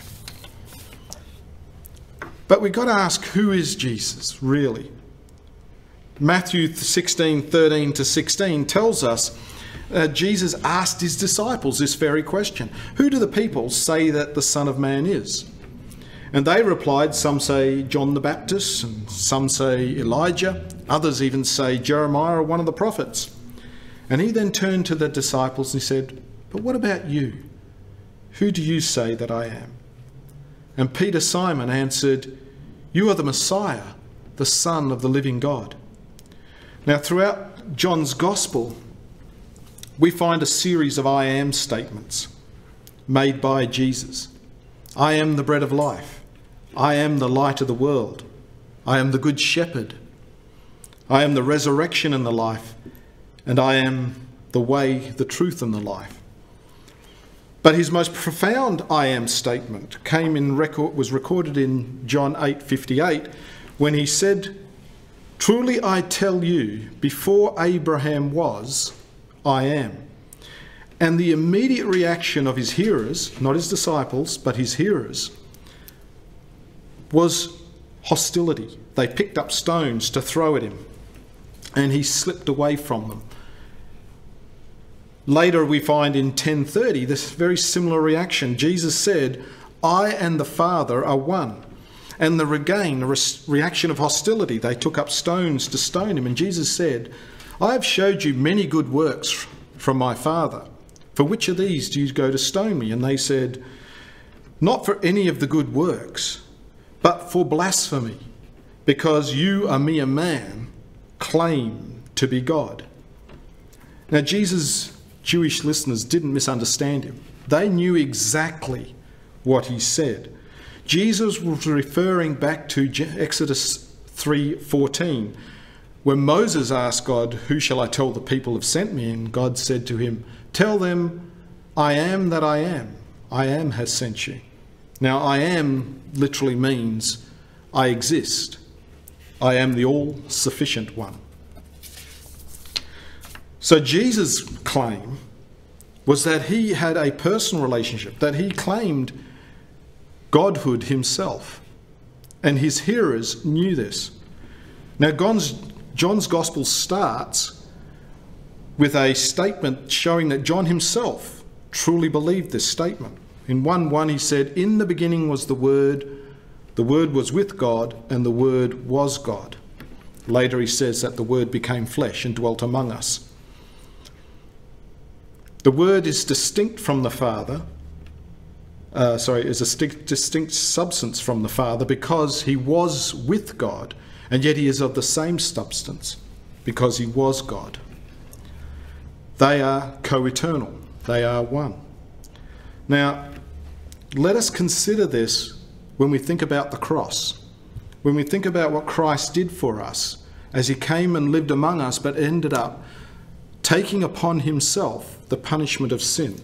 But we've got to ask, who is Jesus really? Matthew 16:13-16 tells us Jesus asked his disciples this very question. Who do the people say that the Son of Man is? And they replied, some say John the Baptist, and some say Elijah, others even say Jeremiah or one of the prophets. And he then turned to the disciples and he said, but what about you? Who do you say that I am? And Peter Simon answered, you are the Messiah, the Son of the living God. Now, throughout John's Gospel, we find a series of I am statements made by Jesus. I am the bread of life. I am the light of the world. I am the good shepherd. I am the resurrection and the life. And I am the way, the truth and the life. But his most profound I am statement was recorded in John 8:58 when he said, truly I tell you, before Abraham was, I am. And the immediate reaction of his hearers, not his disciples, but his hearers, was hostility. They picked up stones to throw at him, and he slipped away from them. Later we find in 10:30 this very similar reaction. Jesus said, I and the Father are one. And the reaction of hostility. They took up stones to stone him. And Jesus said, I have showed you many good works from my Father. For which of these do you go to stone me? And they said, not for any of the good works, but for blasphemy, because you, a mere man, claim to be God. Now, Jesus' Jewish listeners didn't misunderstand him. They knew exactly what he said. Jesus was referring back to Exodus 3:14, when Moses asked God, who shall I tell the people have sent me? And God said to him, tell them, I am that I am. I am has sent you. Now, I am literally means I exist. I am the all-sufficient one. So Jesus' claim was that he had a personal relationship, that he claimed Godhood himself. And his hearers knew this. Now, John's Gospel starts with a statement showing that John himself truly believed this statement. In 1:1 he said, in the beginning was the Word was with God, and the Word was God. Later he says that the Word became flesh and dwelt among us. The Word is distinct from the Father, is a distinct substance from the Father because he was with God, and yet he is of the same substance because he was God. They are co-eternal. They are one. Now, let us consider this when we think about the cross, when we think about what Christ did for us as he came and lived among us, but ended up taking upon himself the punishment of sin.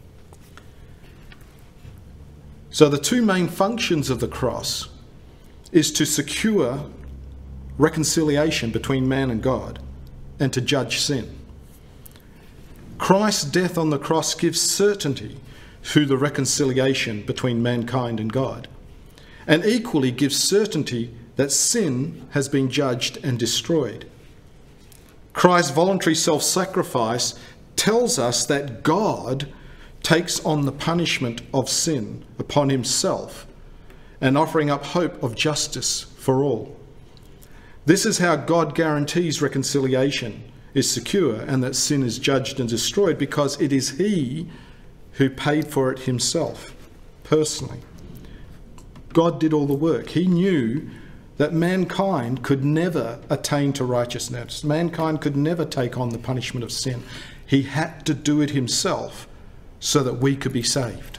So the two main functions of the cross is to secure reconciliation between man and God and to judge sin. Christ's death on the cross gives certainty to the reconciliation between mankind and God, and equally gives certainty that sin has been judged and destroyed. Christ's voluntary self-sacrifice tells us that God takes on the punishment of sin upon himself and offering up hope of justice for all. This is how God guarantees reconciliation is secure and that sin is judged and destroyed, because it is he who paid for it himself, personally. God did all the work. He knew that mankind could never attain to righteousness. Mankind could never take on the punishment of sin. He had to do it himself so that we could be saved.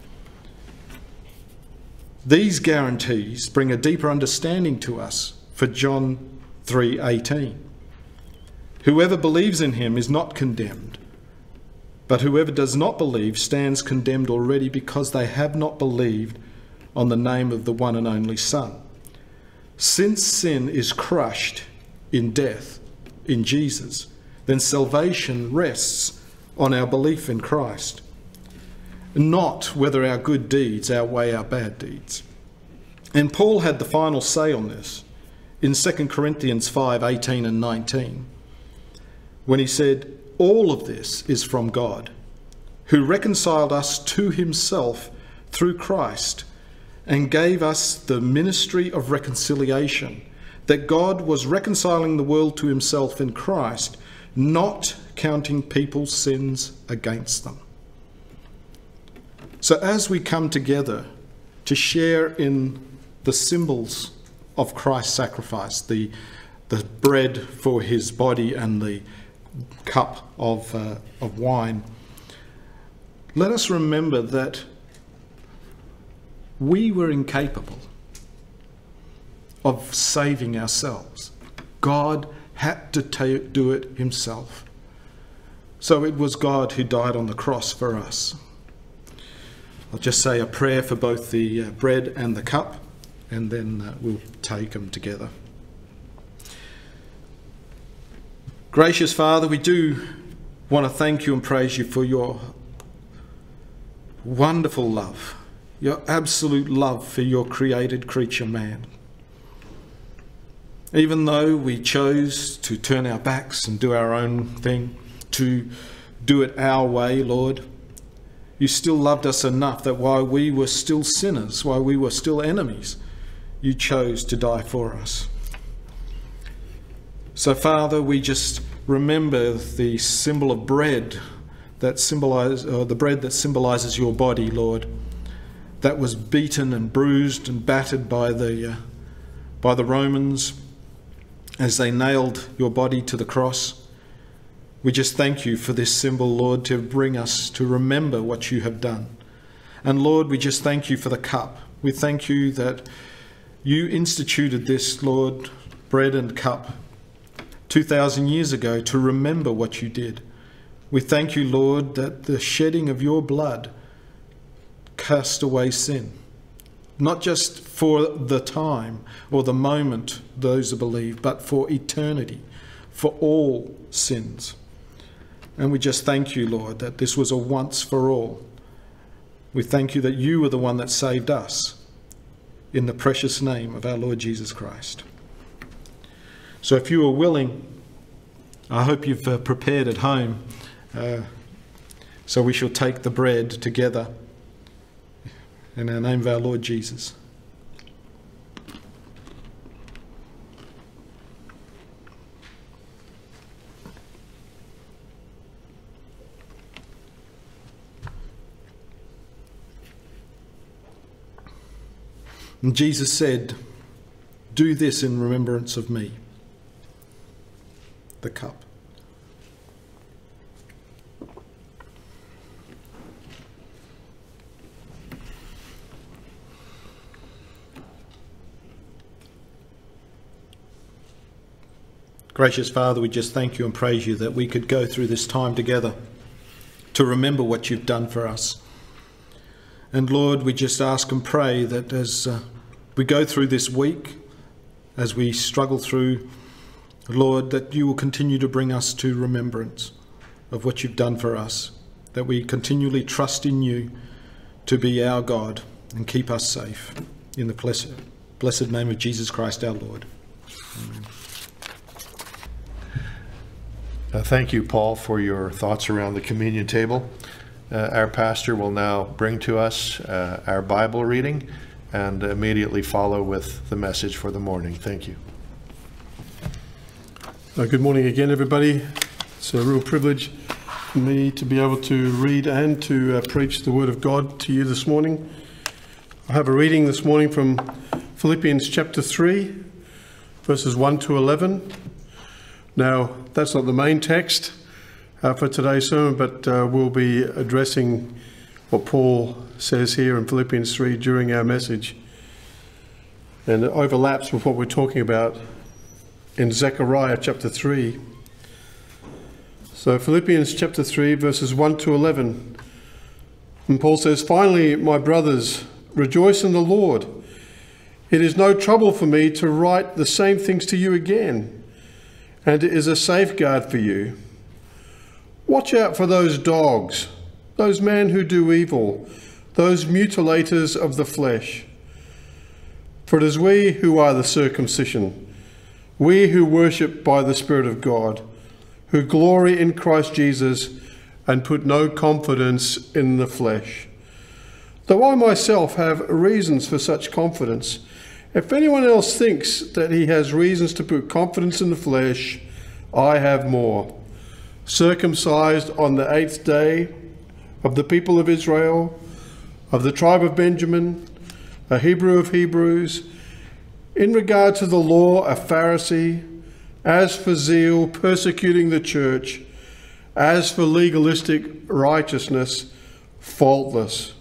These guarantees bring a deeper understanding to us for John 3:18. Whoever believes in him is not condemned, but whoever does not believe stands condemned already, because they have not believed on the name of the one and only Son. Since sin is crushed in death, in Jesus, then salvation rests on our belief in Christ, not whether our good deeds outweigh our bad deeds. And Paul had the final say on this in 2 Corinthians 5:18 and 19, when he said, all of this is from God, who reconciled us to himself through Christ and gave us the ministry of reconciliation, that God was reconciling the world to himself in Christ, not counting people's sins against them. So as we come together to share in the symbols of Christ's sacrifice, the bread for his body and the cup of wine, let us remember that we were incapable of saving ourselves. God had to do it himself. So it was God who died on the cross for us. I'll just say a prayer for both the bread and the cup, and then we'll take them together. Gracious Father, we do want to thank you and praise you for your wonderful love, your absolute love for your created creature man. Even though we chose to turn our backs and do our own thing, to do it our way, Lord, you still loved us enough that while we were still sinners, while we were still enemies, you chose to die for us. So, Father, we just remember the symbol of bread that the bread that symbolizes your body, Lord, that was beaten and bruised and battered by the Romans as they nailed your body to the cross. We just thank you for this symbol, Lord, to bring us to remember what you have done. And Lord, we just thank you for the cup. We thank you that you instituted this, Lord, bread and cup 2,000 years ago to remember what you did. We thank you, Lord, that the shedding of your blood cast away sin, not just for the time or the moment those who believe, but for eternity, for all sins. And we just thank you, Lord, that this was a once for all. We thank you that you were the one that saved us, in the precious name of our Lord Jesus Christ. So if you are willing, I hope you've prepared at home. So we shall take the bread together in the name of our Lord Jesus. And Jesus said, "Do this in remembrance of me." The cup. Gracious Father, we just thank you and praise you that we could go through this time together to remember what you've done for us. And Lord, we just ask and pray that as we go through this week, as we struggle through, Lord, that you will continue to bring us to remembrance of what you've done for us, that we continually trust in you to be our God and keep us safe. In the blessed name of Jesus Christ our Lord. Amen. Thank you, Paul, for your thoughts around the communion table. our pastor will now bring to us our Bible reading and immediately follow with the message for the morning. Thank you. Good morning again, everybody. It's a real privilege for me to be able to read and to preach the Word of God to you this morning. I have a reading this morning from Philippians chapter 3, verses 1 to 11. Now, that's not the main text for today's sermon, but we'll be addressing what Paul says here in Philippians 3 during our message. And it overlaps with what we're talking about in Zechariah chapter 3. So Philippians chapter 3, verses 1 to 11. And Paul says, "Finally, my brothers, rejoice in the Lord. It is no trouble for me to write the same things to you again, and it is a safeguard for you. Watch out for those dogs, those men who do evil, those mutilators of the flesh. For it is we who are the circumcision, we who worship by the Spirit of God, who glory in Christ Jesus and put no confidence in the flesh. Though I myself have reasons for such confidence, if anyone else thinks that he has reasons to put confidence in the flesh, I have more. Circumcised on the 8th day, of the people of Israel, of the tribe of Benjamin, a Hebrew of Hebrews, in regard to the law, a Pharisee, as for zeal, persecuting the church, as for legalistic righteousness, faultless.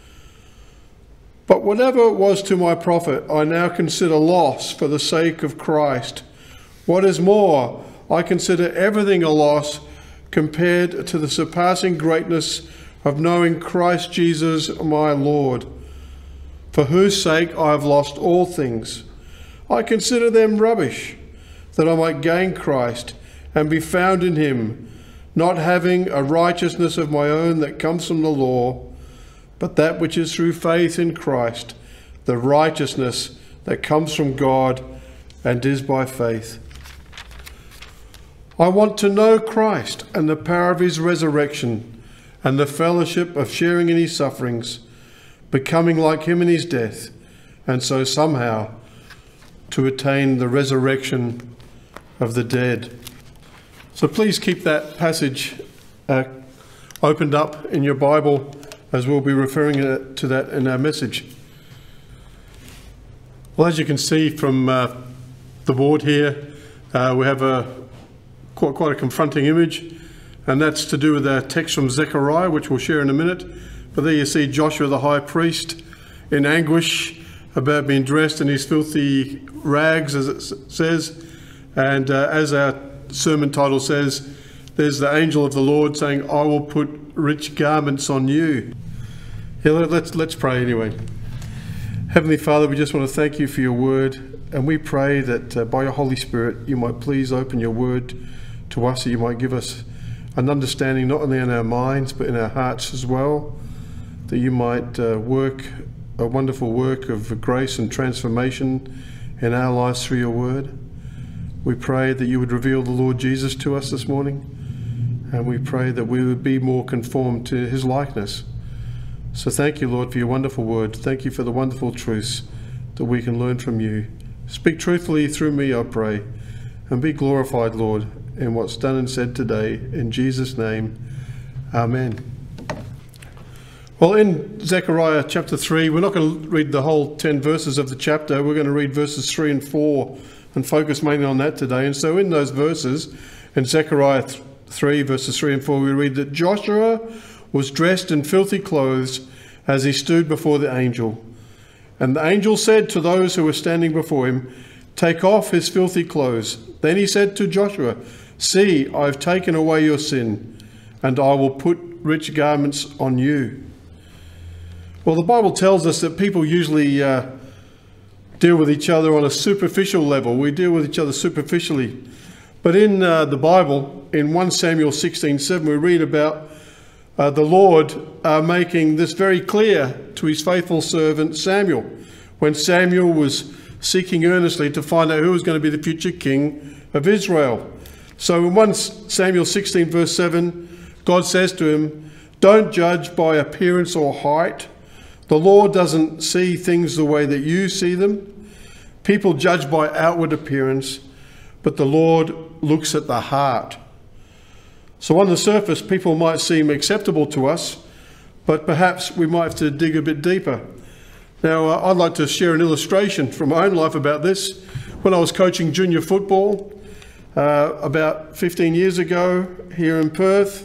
But whatever was to my profit, I now consider loss for the sake of Christ. What is more, I consider everything a loss compared to the surpassing greatness of knowing Christ Jesus my Lord, for whose sake I have lost all things. I consider them rubbish, that I might gain Christ and be found in him, not having a righteousness of my own that comes from the law, but that which is through faith in Christ, the righteousness that comes from God and is by faith. I want to know Christ and the power of his resurrection and the fellowship of sharing in his sufferings, becoming like him in his death, and so somehow to attain the resurrection of the dead." So please keep that passage opened up in your Bible, as we'll be referring to that in our message. Well, as you can see from the board here, we have quite a confronting image, and that's to do with our text from Zechariah, which we'll share in a minute. But there you see Joshua the high priest in anguish about being dressed in his filthy rags, as it says. And as our sermon title says, there's the angel of the Lord saying, "I will put rich garments on you." Yeah, let's pray anyway. Heavenly Father, we just want to thank you for your word, and we pray that by your Holy Spirit you might please open your word to us, that you might give us an understanding not only in our minds but in our hearts as well, that you might work a wonderful work of grace and transformation in our lives through your word. We pray that you would reveal the Lord Jesus to us this morning, and we pray that we would be more conformed to his likeness. So thank you, Lord, for your wonderful word. Thank you for the wonderful truths that we can learn from you. Speak truthfully through me, I pray, and be glorified, Lord, in what's done and said today. In Jesus' name, amen. Well, in Zechariah chapter 3, we're not going to read the whole 10 verses of the chapter. We're going to read verses 3 and 4 and focus mainly on that today. And so in those verses, in Zechariah 3, verses 3 and 4, we read that Joshua was dressed in filthy clothes as he stood before the angel. And the angel said to those who were standing before him, "Take off his filthy clothes." Then he said to Joshua, "See, I have taken away your sin, and I will put rich garments on you." Well, the Bible tells us that people usually deal with each other on a superficial level. We deal with each other superficially. But in the Bible, in 1 Samuel 16:7, we read about the Lord making this very clear to his faithful servant Samuel, when Samuel was seeking earnestly to find out who was going to be the future king of Israel. So in 1 Samuel 16 verse 7, God says to him, Don't judge by appearance or height. The Lord doesn't see things the way that you see them. People judge by outward appearance, but the Lord looks at the heart. So on the surface, people might seem acceptable to us, but perhaps we might have to dig a bit deeper. Now, I'd like to share an illustration from my own life about this. When I was coaching junior football about 15 years ago here in Perth,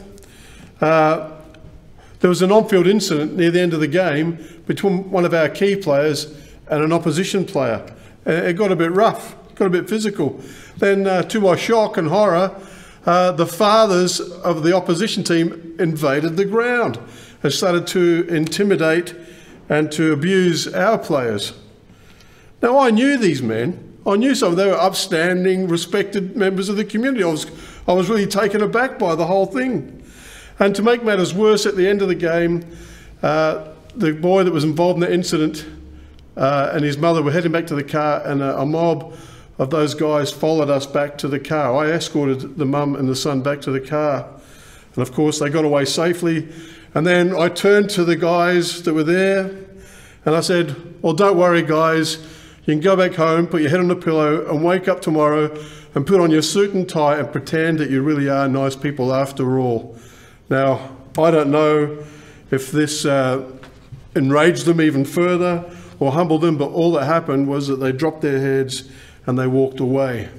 there was an on-field incident near the end of the game between one of our key players and an opposition player. It got a bit rough, got a bit physical. Then, to my shock and horror, the fathers of the opposition team invaded the ground and started to intimidate and to abuse our players. Now, I knew these men. I knew some. They were upstanding, respected members of the community. I was really taken aback by the whole thing. And to make matters worse, at the end of the game, the boy that was involved in the incident and his mother were heading back to the car, and a mob of those guys followed us back to the car. I escorted the mum and the son back to the car. And of course, they got away safely. And then I turned to the guys that were there and I said, well, don't worry, guys. You can go back home, put your head on a pillow and wake up tomorrow and put on your suit and tie and pretend that you really are nice people after all. Now, I don't know if this enraged them even further or humbled them, but all that happened was that they dropped their heads and they walked away.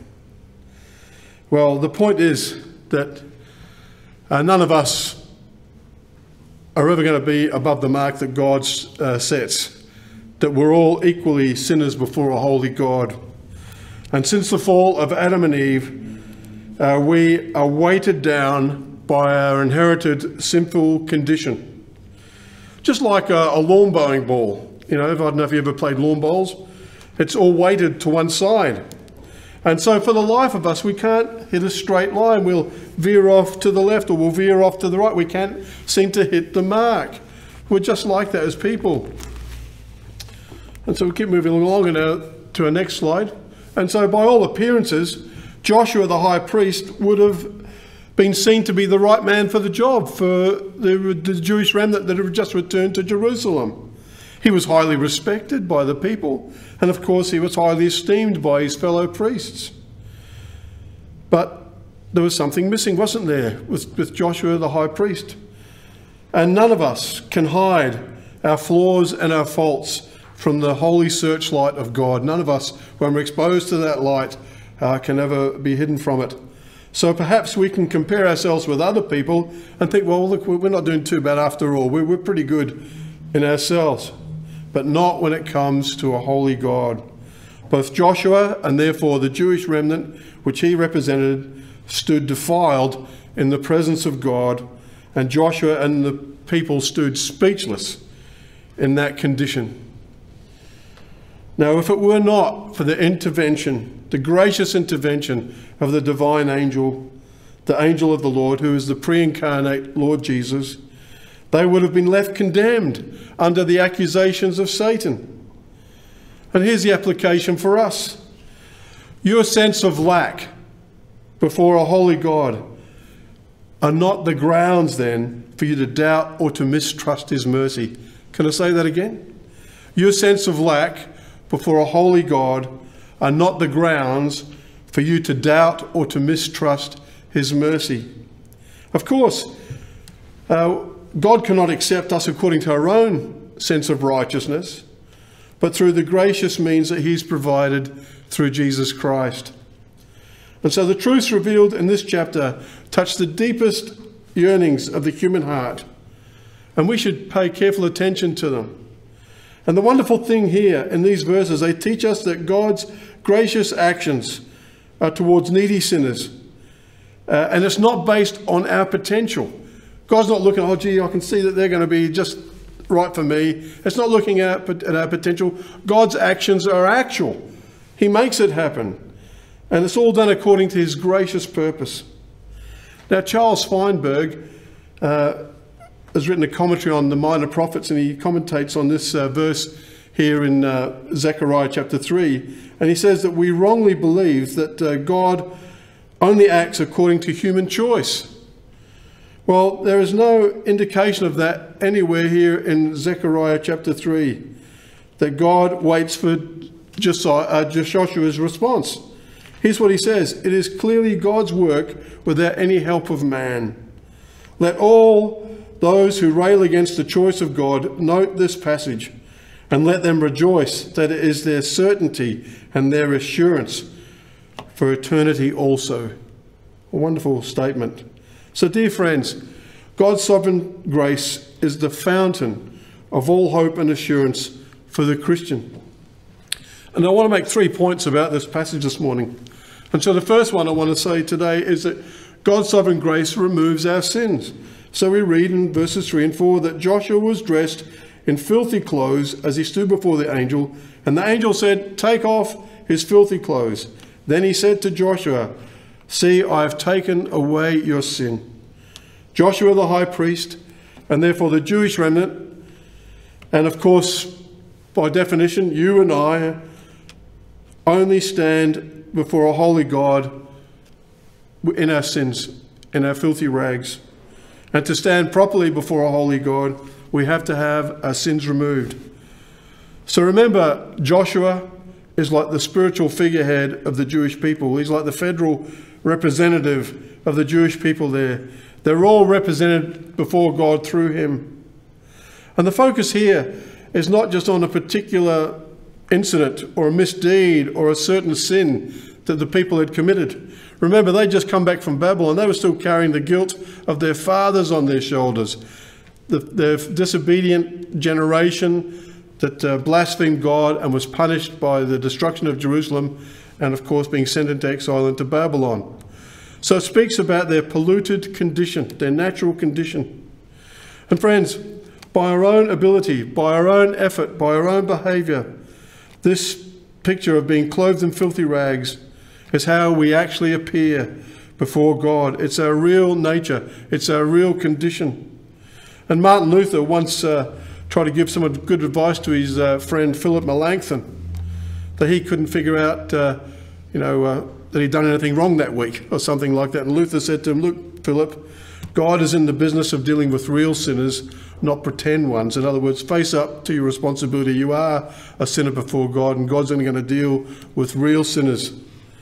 Well, the point is that none of us are ever going to be above the mark that God sets, that we're all equally sinners before a holy God. And since the fall of Adam and Eve, we are weighted down by our inherited sinful condition. Just like a lawn bowling ball. You know, I don't know if you ever played lawn bowls. It's all weighted to one side. And so for the life of us, we can't hit a straight line. We'll veer off to the left or we'll veer off to the right. We can't seem to hit the mark. We're just like that as people. And so we keep moving along and now to our next slide. And so by all appearances, Joshua the high priest would have been seen to be the right man for the job, for the Jewish remnant that had just returned to Jerusalem. He was highly respected by the people, and of course he was highly esteemed by his fellow priests. But there was something missing, wasn't there, with Joshua the high priest? And none of us can hide our flaws and our faults from the holy searchlight of God. None of us, when we're exposed to that light, can ever be hidden from it. So perhaps we can compare ourselves with other people and think, well, look, we're not doing too bad after all. We're pretty good in ourselves, but not when it comes to a holy God. Both Joshua and therefore the Jewish remnant, which he represented, stood defiled in the presence of God, and Joshua and the people stood speechless in that condition. Now, if it were not for the intervention, the gracious intervention of the divine angel, the angel of the Lord, who is the pre-incarnate Lord Jesus, they would have been left condemned under the accusations of Satan. And here's the application for us. Your sense of lack before a holy God are not the grounds then for you to doubt or to mistrust his mercy. Can I say that again? Your sense of lack before a holy God are not the grounds for you to doubt or to mistrust his mercy. Of course, God cannot accept us according to our own sense of righteousness, but through the gracious means that he's provided through Jesus Christ. And so the truths revealed in this chapter touch the deepest yearnings of the human heart, and we should pay careful attention to them. And the wonderful thing here in these verses, they teach us that God's gracious actions are towards needy sinners. And it's not based on our potential. God's not looking, oh, gee, I can see that they're going to be just right for me. It's not looking at our potential. God's actions are actual. He makes it happen. And it's all done according to his gracious purpose. Now, Charles Feinberg has written a commentary on the Minor Prophets, and he commentates on this verse here in Zechariah chapter 3. And he says that we wrongly believe that God only acts according to human choice. Well, there is no indication of that anywhere here in Zechariah chapter 3, that God waits for Joshua's response. Here's what he says: "It is clearly God's work without any help of man. Let all those who rail against the choice of God note this passage, and let them rejoice that it is their certainty and their assurance for eternity also." A wonderful statement. So, dear friends, God's sovereign grace is the fountain of all hope and assurance for the Christian. And I want to make 3 points about this passage this morning. And so the first one I want to say today is that God's sovereign grace removes our sins. So we read in verses 3 and 4 that Joshua was dressed in filthy clothes as he stood before the angel, and the angel said, "Take off his filthy clothes." Then he said to Joshua, "See, I have taken away your sin." Joshua the high priest, and therefore the Jewish remnant, and of course, by definition, you and I only stand before a holy God in our sins, in our filthy rags. And to stand properly before a holy God, we have to have our sins removed. So remember, Joshua is like the spiritual figurehead of the Jewish people. He's like the federal representative of the Jewish people there. They're all represented before God through him. And the focus here is not just on a particular incident or a misdeed or a certain sin that the people had committed. Remember, they'd just come back from Babylon. They were still carrying the guilt of their fathers on their shoulders. The disobedient generation that blasphemed God and was punished by the destruction of Jerusalem and, of course, being sent into exile into Babylon. So it speaks about their polluted condition, their natural condition. And friends, by our own ability, by our own effort, by our own behaviour, this picture of being clothed in filthy rags is how we actually appear before God. It's our real nature. It's our real condition. And Martin Luther once tried to give some good advice to his friend Philip Melanchthon, that he couldn't figure out, that he'd done anything wrong that week or something like that. And Luther said to him, "Look, Philip, God is in the business of dealing with real sinners, not pretend ones. In other words, face up to your responsibility. You are a sinner before God, and God's only going to deal with real sinners."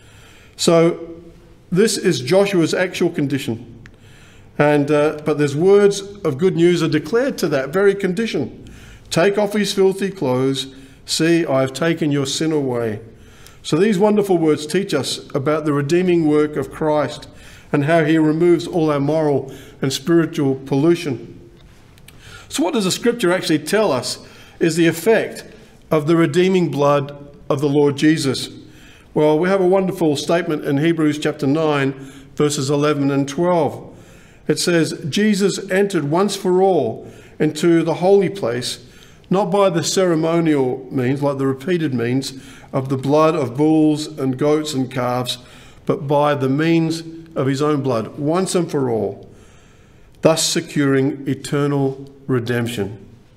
So this is Joshua's actual condition. And but there's words of good news are declared to that very condition. "Take off his filthy clothes. See, I have taken your sin away." So these wonderful words teach us about the redeeming work of Christ and how he removes all our moral and spiritual pollution. So what does the scripture actually tell us is the effect of the redeeming blood of the Lord Jesus? Well, we have a wonderful statement in Hebrews chapter 9, verses 11 and 12. It says, "Jesus entered once for all into the holy place, not by the ceremonial means, like the repeated means of the blood of bulls and goats and calves, but by the means of his own blood, once and for all, thus securing eternal redemption."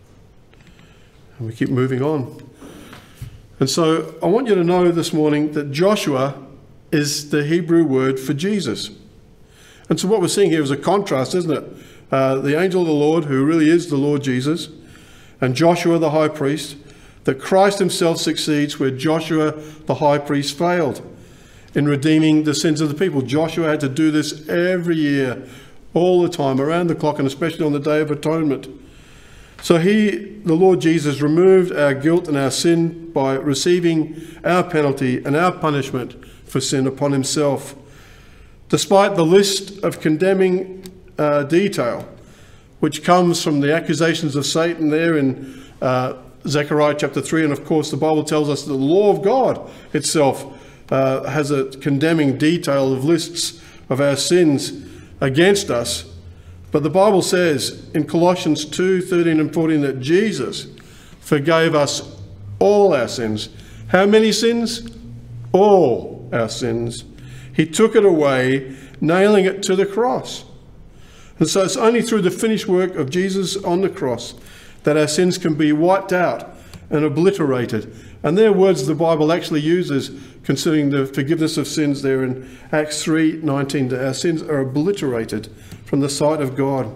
And we keep moving on. And so I want you to know this morning that Joshua is the Hebrew word for Jesus. And so what we're seeing here is a contrast, isn't it? The angel of the Lord, who really is the Lord Jesus, and Joshua the high priest, that Christ himself succeeds where Joshua the high priest failed in redeeming the sins of the people. Joshua had to do this every year, all the time, around the clock, and especially on the Day of Atonement. So he, the Lord Jesus, removed our guilt and our sin by receiving our penalty and our punishment for sin upon himself. Despite the list of condemning detail, which comes from the accusations of Satan there in Zechariah chapter 3, and of course the Bible tells us that the law of God itself has a condemning detail of lists of our sins against us. But the Bible says in Colossians 2, 13 and 14 that Jesus forgave us all our sins. How many sins? All our sins. He took it away, nailing it to the cross. And so it's only through the finished work of Jesus on the cross that our sins can be wiped out and obliterated And they're words the Bible actually uses concerning the forgiveness of sins there in Acts 3:19. Our sins are obliterated from the sight of God.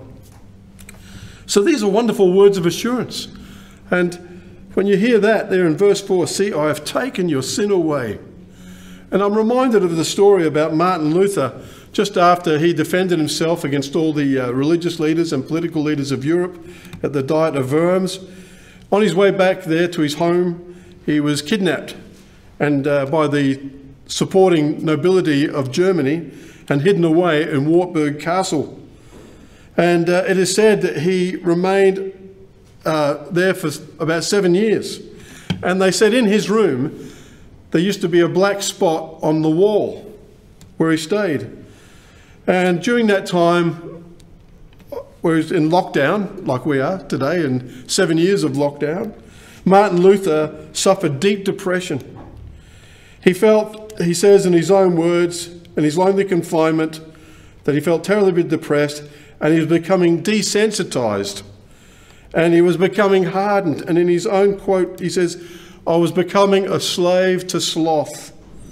So these are wonderful words of assurance. And when you hear that there in verse 4, see, I have taken your sin away. And I'm reminded of the story about Martin Luther just after he defended himself against all the religious leaders and political leaders of Europe at the Diet of Worms. On his way back there to his home, he was kidnapped and by the supporting nobility of Germany and hidden away in Wartburg Castle. And it is said that he remained there for about 7 years. And they said in his room, there used to be a black spot on the wall where he stayed. And during that time, where he was in lockdown, like we are today, in 7 years of lockdown, Martin Luther suffered deep depression. He felt, he says in his own words, in his lonely confinement, that he felt terribly depressed and he was becoming desensitized and he was becoming hardened. And in his own quote, he says, I was becoming a slave to sloth.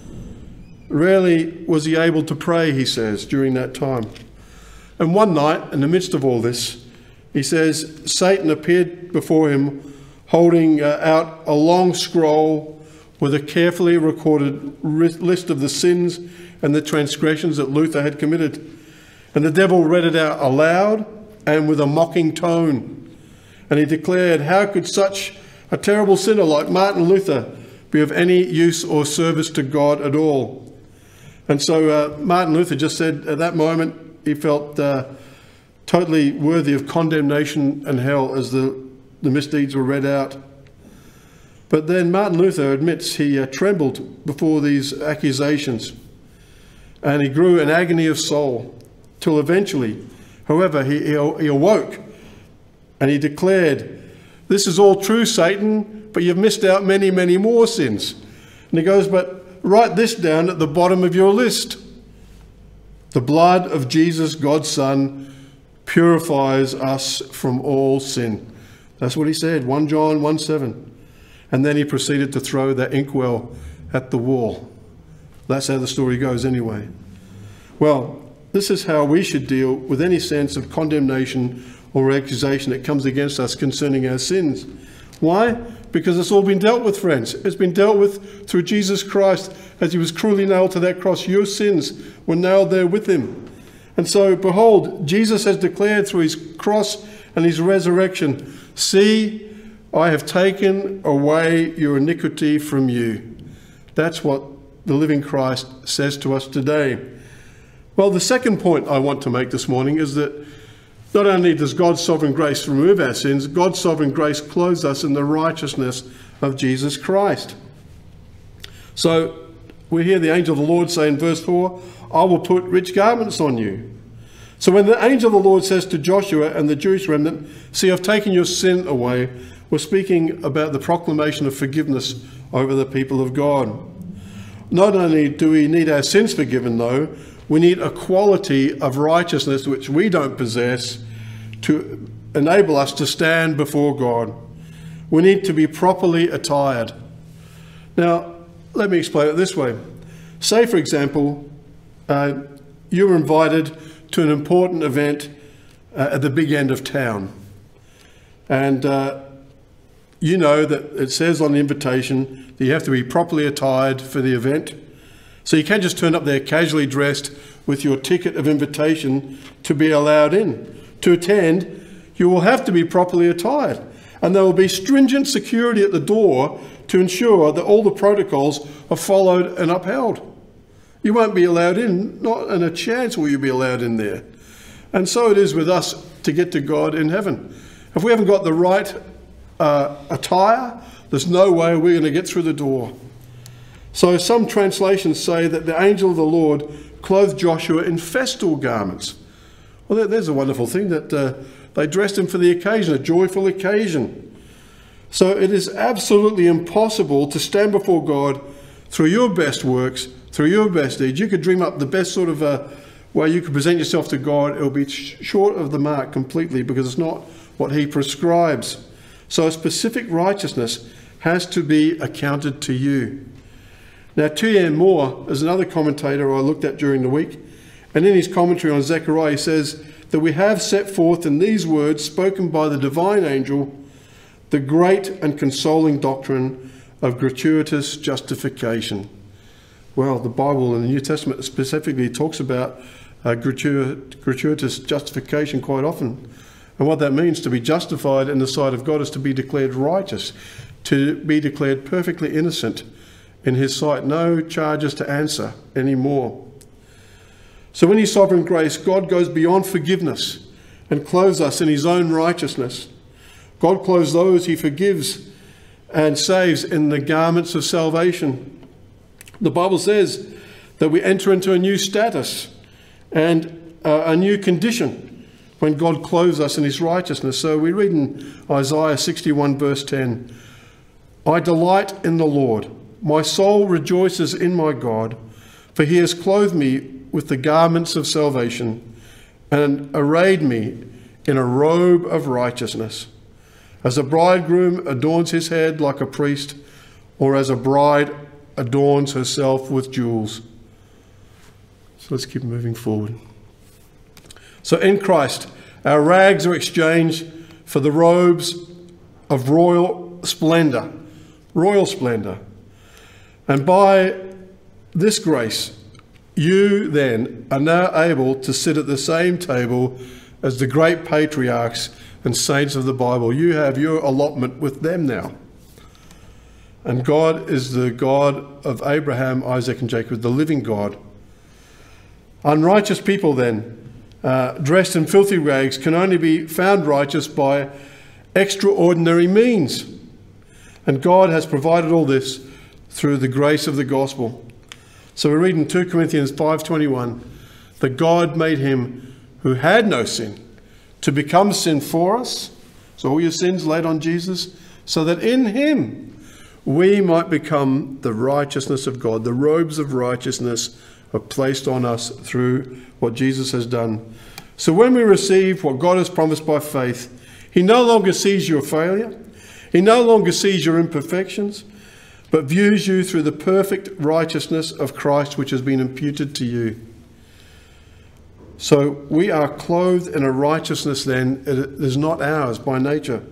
Rarely was he able to pray, he says, during that time. And one night, in the midst of all this, he says, Satan appeared before him holding out a long scroll with a carefully recorded list of the sins and the transgressions that Luther had committed. And the devil read it out aloud and with a mocking tone. And he declared, how could such a terrible sinner like Martin Luther be of any use or service to God at all? And so Martin Luther just said at that moment he felt totally worthy of condemnation and hell as the misdeeds were read out. But then Martin Luther admits he trembled before these accusations and he grew in agony of soul till eventually, however, he awoke and he declared, this is all true, Satan, but you've missed out many, many more sins. And he goes, but write this down at the bottom of your list. The blood of Jesus, God's Son, purifies us from all sin. That's what he said, 1 John 1:7. And then he proceeded to throw that inkwell at the wall. That's how the story goes anyway. Well, this is how we should deal with any sense of condemnation or accusation that comes against us concerning our sins. Why? Because it's all been dealt with, friends. It's been dealt with through Jesus Christ as he was cruelly nailed to that cross. Your sins were nailed there with him. And so, behold, Jesus has declared through his cross and his resurrection, see, I have taken away your iniquity from you. That's what the living Christ says to us today. Well, the second point I want to make this morning is that not only does God's sovereign grace remove our sins, God's sovereign grace clothes us in the righteousness of Jesus Christ. So we hear the angel of the Lord say in verse 4, I will put rich garments on you. So when the angel of the Lord says to Joshua and the Jewish remnant, see, I've taken your sin away, we're speaking about the proclamation of forgiveness over the people of God. Not only do we need our sins forgiven, though, we need a quality of righteousness which we don't possess to enable us to stand before God. We need to be properly attired. Now, let me explain it this way. Say, for example, you were invited to an important event at the big end of town. And you know that it says on the invitation that you have to be properly attired for the event. So you can't just turn up there casually dressed with your ticket of invitation to be allowed in. To attend, you will have to be properly attired. And there will be stringent security at the door to ensure that all the protocols are followed and upheld. You won't be allowed in, not in a chance will you be allowed in there. And so it is with us to get to God in heaven. If we haven't got the right attire, there's no way we're going to get through the door. So some translations say that the angel of the Lord clothed Joshua in festal garments. Well, there's a wonderful thing that they dressed him for the occasion, a joyful occasion. So it is absolutely impossible to stand before God through your best works, through your best deeds. You could dream up the best sort of way you could present yourself to God. It will be short of the mark completely because it's not what he prescribes. So a specific righteousness has to be accounted to you. Now, T.M. Moore is another commentator I looked at during the week, and in his commentary on Zechariah, he says that we have set forth in these words spoken by the divine angel the great and consoling doctrine of gratuitous justification. Well, the Bible in the New Testament specifically talks about gratuitous justification quite often. And what that means, to be justified in the sight of God, is to be declared righteous, to be declared perfectly innocent in his sight, no charges to answer anymore. So in his sovereign grace, God goes beyond forgiveness and clothes us in his own righteousness. God clothes those he forgives and saves in the garments of salvation. The Bible says that we enter into a new status and a new condition when God clothes us in his righteousness. So we read in Isaiah 61 verse 10, I delight in the Lord. My soul rejoices in my God, for he has clothed me with the garments of salvation and arrayed me in a robe of righteousness. As a bridegroom adorns his head like a priest, or as a bride adorns herself with jewels. So let's keep moving forward. So in Christ, our rags are exchanged for the robes of royal splendor. Royal splendor. And by this grace, you then are now able to sit at the same table as the great patriarchs and saints of the Bible. You have your allotment with them now. And God is the God of Abraham, Isaac, and Jacob, the living God. Unrighteous people then, dressed in filthy rags, can only be found righteous by extraordinary means. And God has provided all this through the grace of the gospel. So we read in 2 Corinthians 5:21 that God made him who had no sin to become sin for us. So all your sins laid on Jesus, so that in him we might become the righteousness of God. The robes of righteousness are placed on us through what Jesus has done. So when we receive what God has promised by faith, he no longer sees your failure. He no longer sees your imperfections, but views you through the perfect righteousness of Christ, which has been imputed to you. So we are clothed in a righteousness then that is not ours by nature.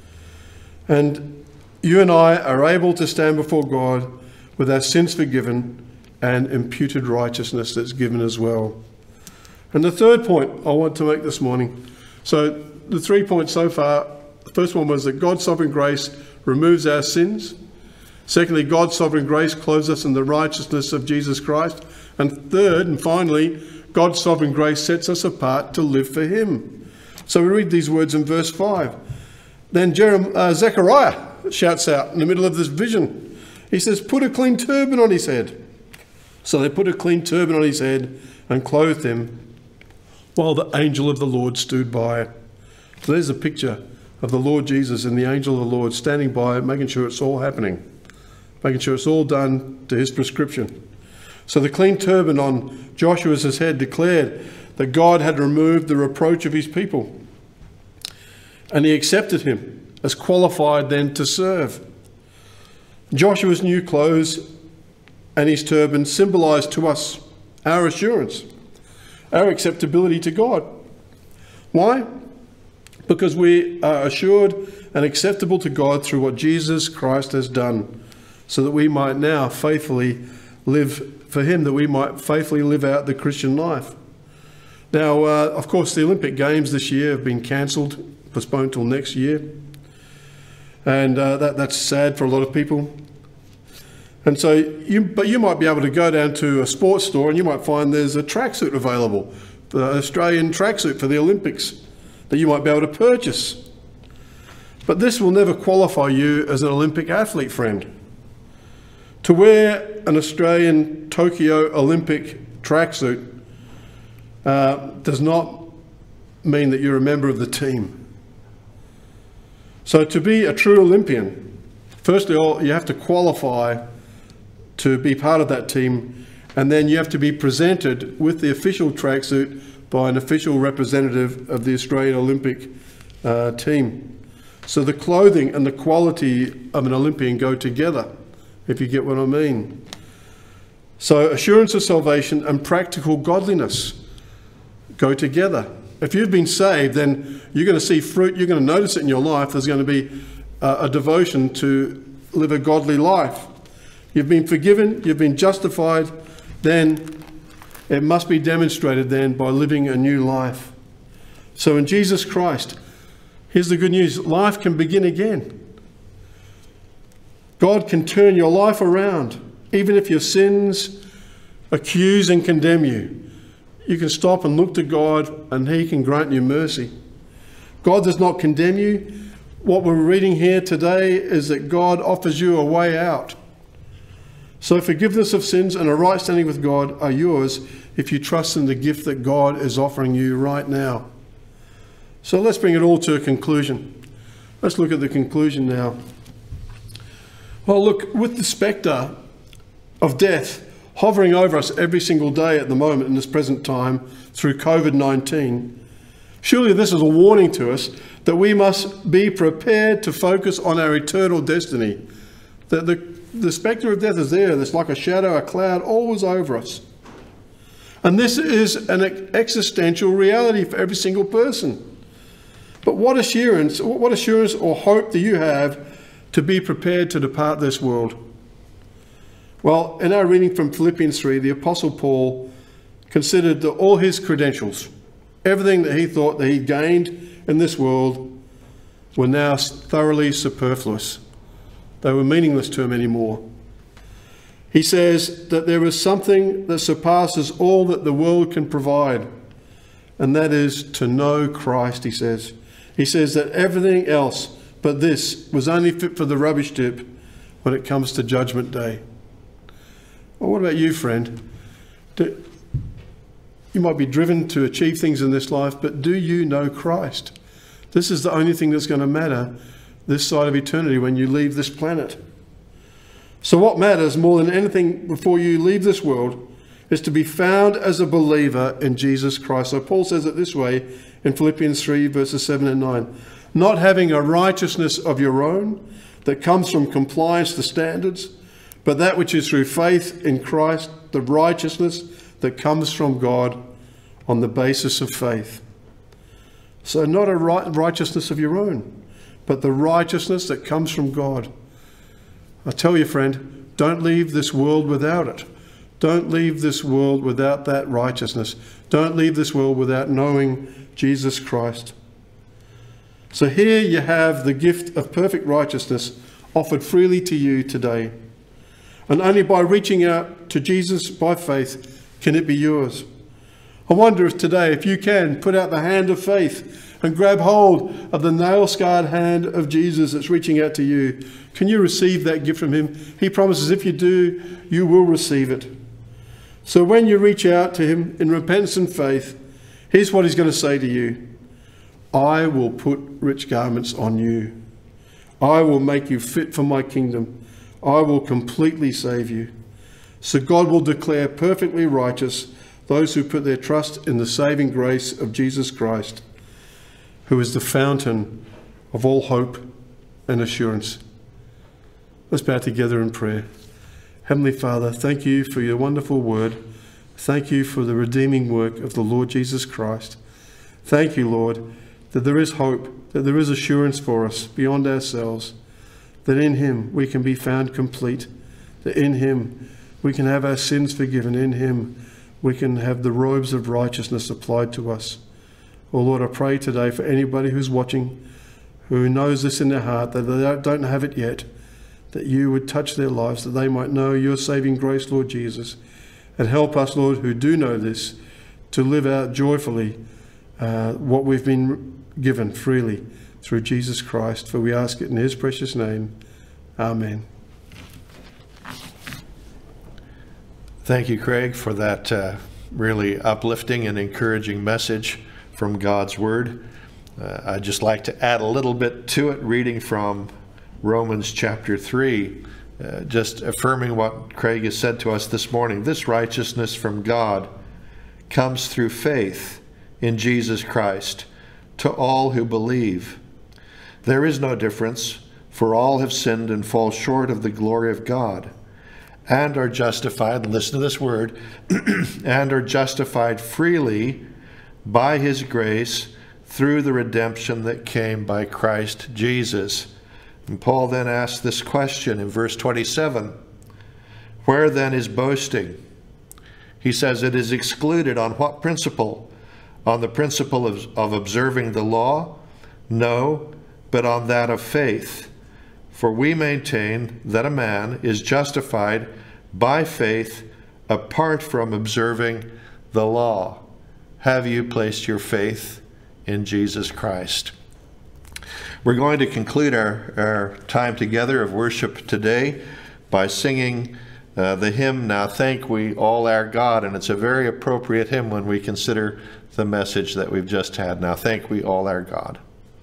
And you and I are able to stand before God with our sins forgiven and imputed righteousness that's given as well. And the third point I want to make this morning, so the 3 points so far, the first one was that God's sovereign grace removes our sins. Secondly, God's sovereign grace clothes us in the righteousness of Jesus Christ. And third, and finally, God's sovereign grace sets us apart to live for him. So we read these words in verse 5. Then Zechariah shouts out in the middle of this vision. He says, put a clean turban on his head. So they put a clean turban on his head and clothed him while the angel of the Lord stood by. So there's a picture of the Lord Jesus and the angel of the Lord standing by, making sure it's all happening, making sure it's all done to his prescription. So the clean turban on Joshua's head declared that God had removed the reproach of his people, and he accepted him as qualified then to serve. Joshua's new clothes and his turban symbolized to us our assurance, our acceptability to God. Why? Because we are assured and acceptable to God through what Jesus Christ has done, so that we might now faithfully live for him, that we might faithfully live out the Christian life. Now, of course, the Olympic Games this year have been cancelled, postponed till next year. And that's sad for a lot of people. And so, you might be able to go down to a sports store and you might find there's a tracksuit available, the Australian tracksuit for the Olympics, that you might be able to purchase. But this will never qualify you as an Olympic athlete, friend. To wear an Australian Tokyo Olympic tracksuit does not mean that you're a member of the team. So to be a true Olympian, firstly, you have to qualify to be part of that team, and then you have to be presented with the official tracksuit by an official representative of the Australian Olympic team. So the clothing and the quality of an Olympian go together, if you get what I mean. So assurance of salvation and practical godliness go together. If you've been saved, then you're going to see fruit. You're going to notice it in your life. There's going to be a devotion to live a godly life. You've been forgiven. You've been justified. Then it must be demonstrated then by living a new life. So in Jesus Christ, here's the good news. Life can begin again. God can turn your life around. Even if your sins accuse and condemn you, you can stop and look to God and he can grant you mercy. God does not condemn you. What we're reading here today is that God offers you a way out. So forgiveness of sins and a right standing with God are yours if you trust in the gift that God is offering you right now. So let's bring it all to a conclusion. Let's look at the conclusion now. Well, look, with the spectre of death hovering over us every single day at the moment in this present time through COVID-19, surely this is a warning to us that we must be prepared to focus on our eternal destiny. That the spectre of death is there. There's like a shadow, a cloud, always over us. And this is an existential reality for every single person. But what assurance or hope do you have to be prepared to depart this world? Well, in our reading from Philippians 3, the Apostle Paul considered that all his credentials, everything that he thought that he gained in this world, were now thoroughly superfluous. They were meaningless to him anymore. He says that there is something that surpasses all that the world can provide, and that is to know Christ, he says. He says that everything else but this was only fit for the rubbish tip when it comes to Judgment Day. Well, what about you, friend? You might be driven to achieve things in this life, but do you know Christ? This is the only thing that's going to matter this side of eternity when you leave this planet. So what matters more than anything before you leave this world is to be found as a believer in Jesus Christ. So Paul says it this way in Philippians 3 verses 7 and 9. Not having a righteousness of your own that comes from compliance to standards, but that which is through faith in Christ, the righteousness that comes from God on the basis of faith. So not a righteousness of your own, but the righteousness that comes from God. I tell you, friend, don't leave this world without it. Don't leave this world without that righteousness. Don't leave this world without knowing Jesus Christ. So here you have the gift of perfect righteousness offered freely to you today. And only by reaching out to Jesus by faith can it be yours. I wonder if today, if you can, put out the hand of faith and grab hold of the nail-scarred hand of Jesus that's reaching out to you. Can you receive that gift from him? He promises if you do, you will receive it. So when you reach out to him in repentance and faith, here's what he's going to say to you. I will put rich garments on you. I will make you fit for my kingdom. I will completely save you. So God will declare perfectly righteous those who put their trust in the saving grace of Jesus Christ, who is the fountain of all hope and assurance. Let's bow together in prayer. Heavenly Father, thank you for your wonderful word. Thank you for the redeeming work of the Lord Jesus Christ. Thank you, Lord, that there is hope, that there is assurance for us beyond ourselves, that in him we can be found complete, that in him we can have our sins forgiven, in him we can have the robes of righteousness applied to us. Oh Lord, I pray today for anybody who's watching, who knows this in their heart, that they don't have it yet, that you would touch their lives, that they might know your saving grace, Lord Jesus. And help us, Lord, who do know this, to live out joyfully what we've been given freely through Jesus Christ. For we ask it in his precious name. Amen. Thank you, Craig, for that really uplifting and encouraging message from God's Word. I'd just like to add a little bit to it, reading from Romans chapter 3, just affirming what Craig has said to us this morning. This righteousness from God comes through faith in Jesus Christ to all who believe. There is no difference, for all have sinned and fall short of the glory of God, and are justified, listen to this word, and are justified freely by his grace through the redemption that came by Christ Jesus. And Paul then asks this question in verse 27, where then is boasting? He says it is excluded. On what principle? On the principle of observing the law? No, but on that of faith. For we maintain that a man is justified by faith apart from observing the law. Have you placed your faith in Jesus Christ? We're going to conclude our time together of worship today by singing the hymn, Now Thank We All Our God, and it's a very appropriate hymn when we consider the message that we've just had. Now thank we all our God.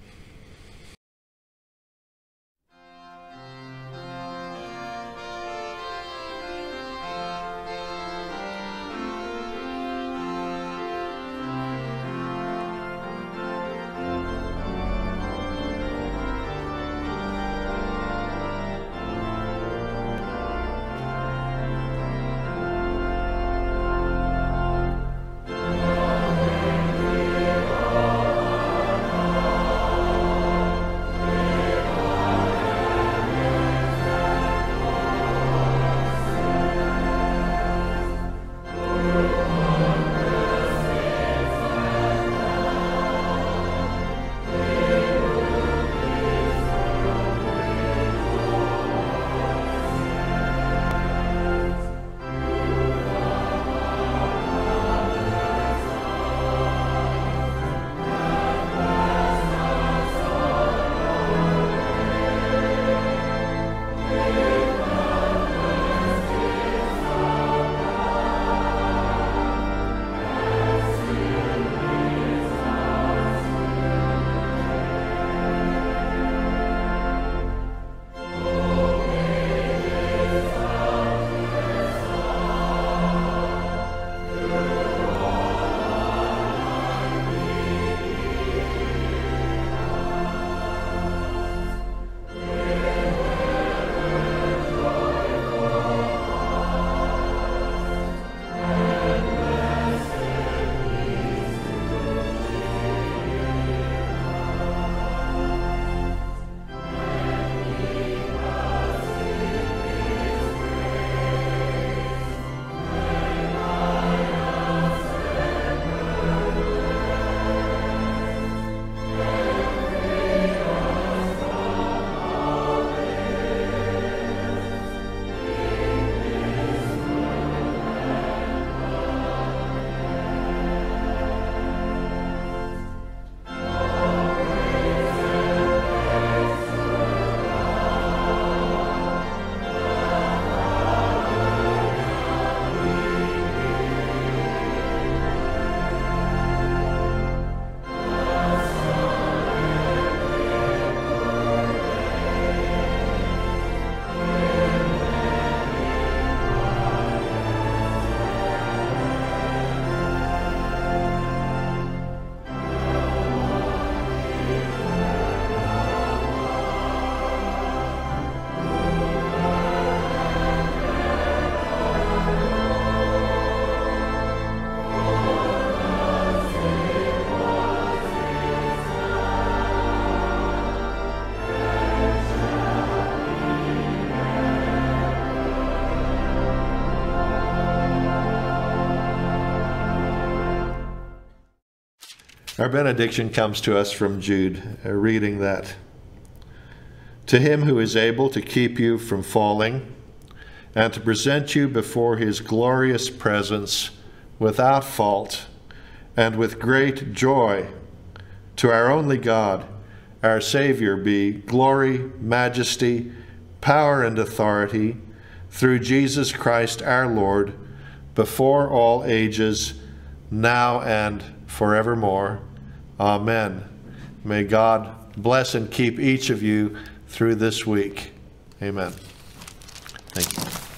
Our benediction comes to us from Jude, reading that. To him who is able to keep you from falling and to present you before his glorious presence without fault and with great joy, to our only God, our Savior, be glory, majesty, power, and authority through Jesus Christ our Lord, before all ages, now and forevermore. Amen. May God bless and keep each of you through this week. Amen. Thank you.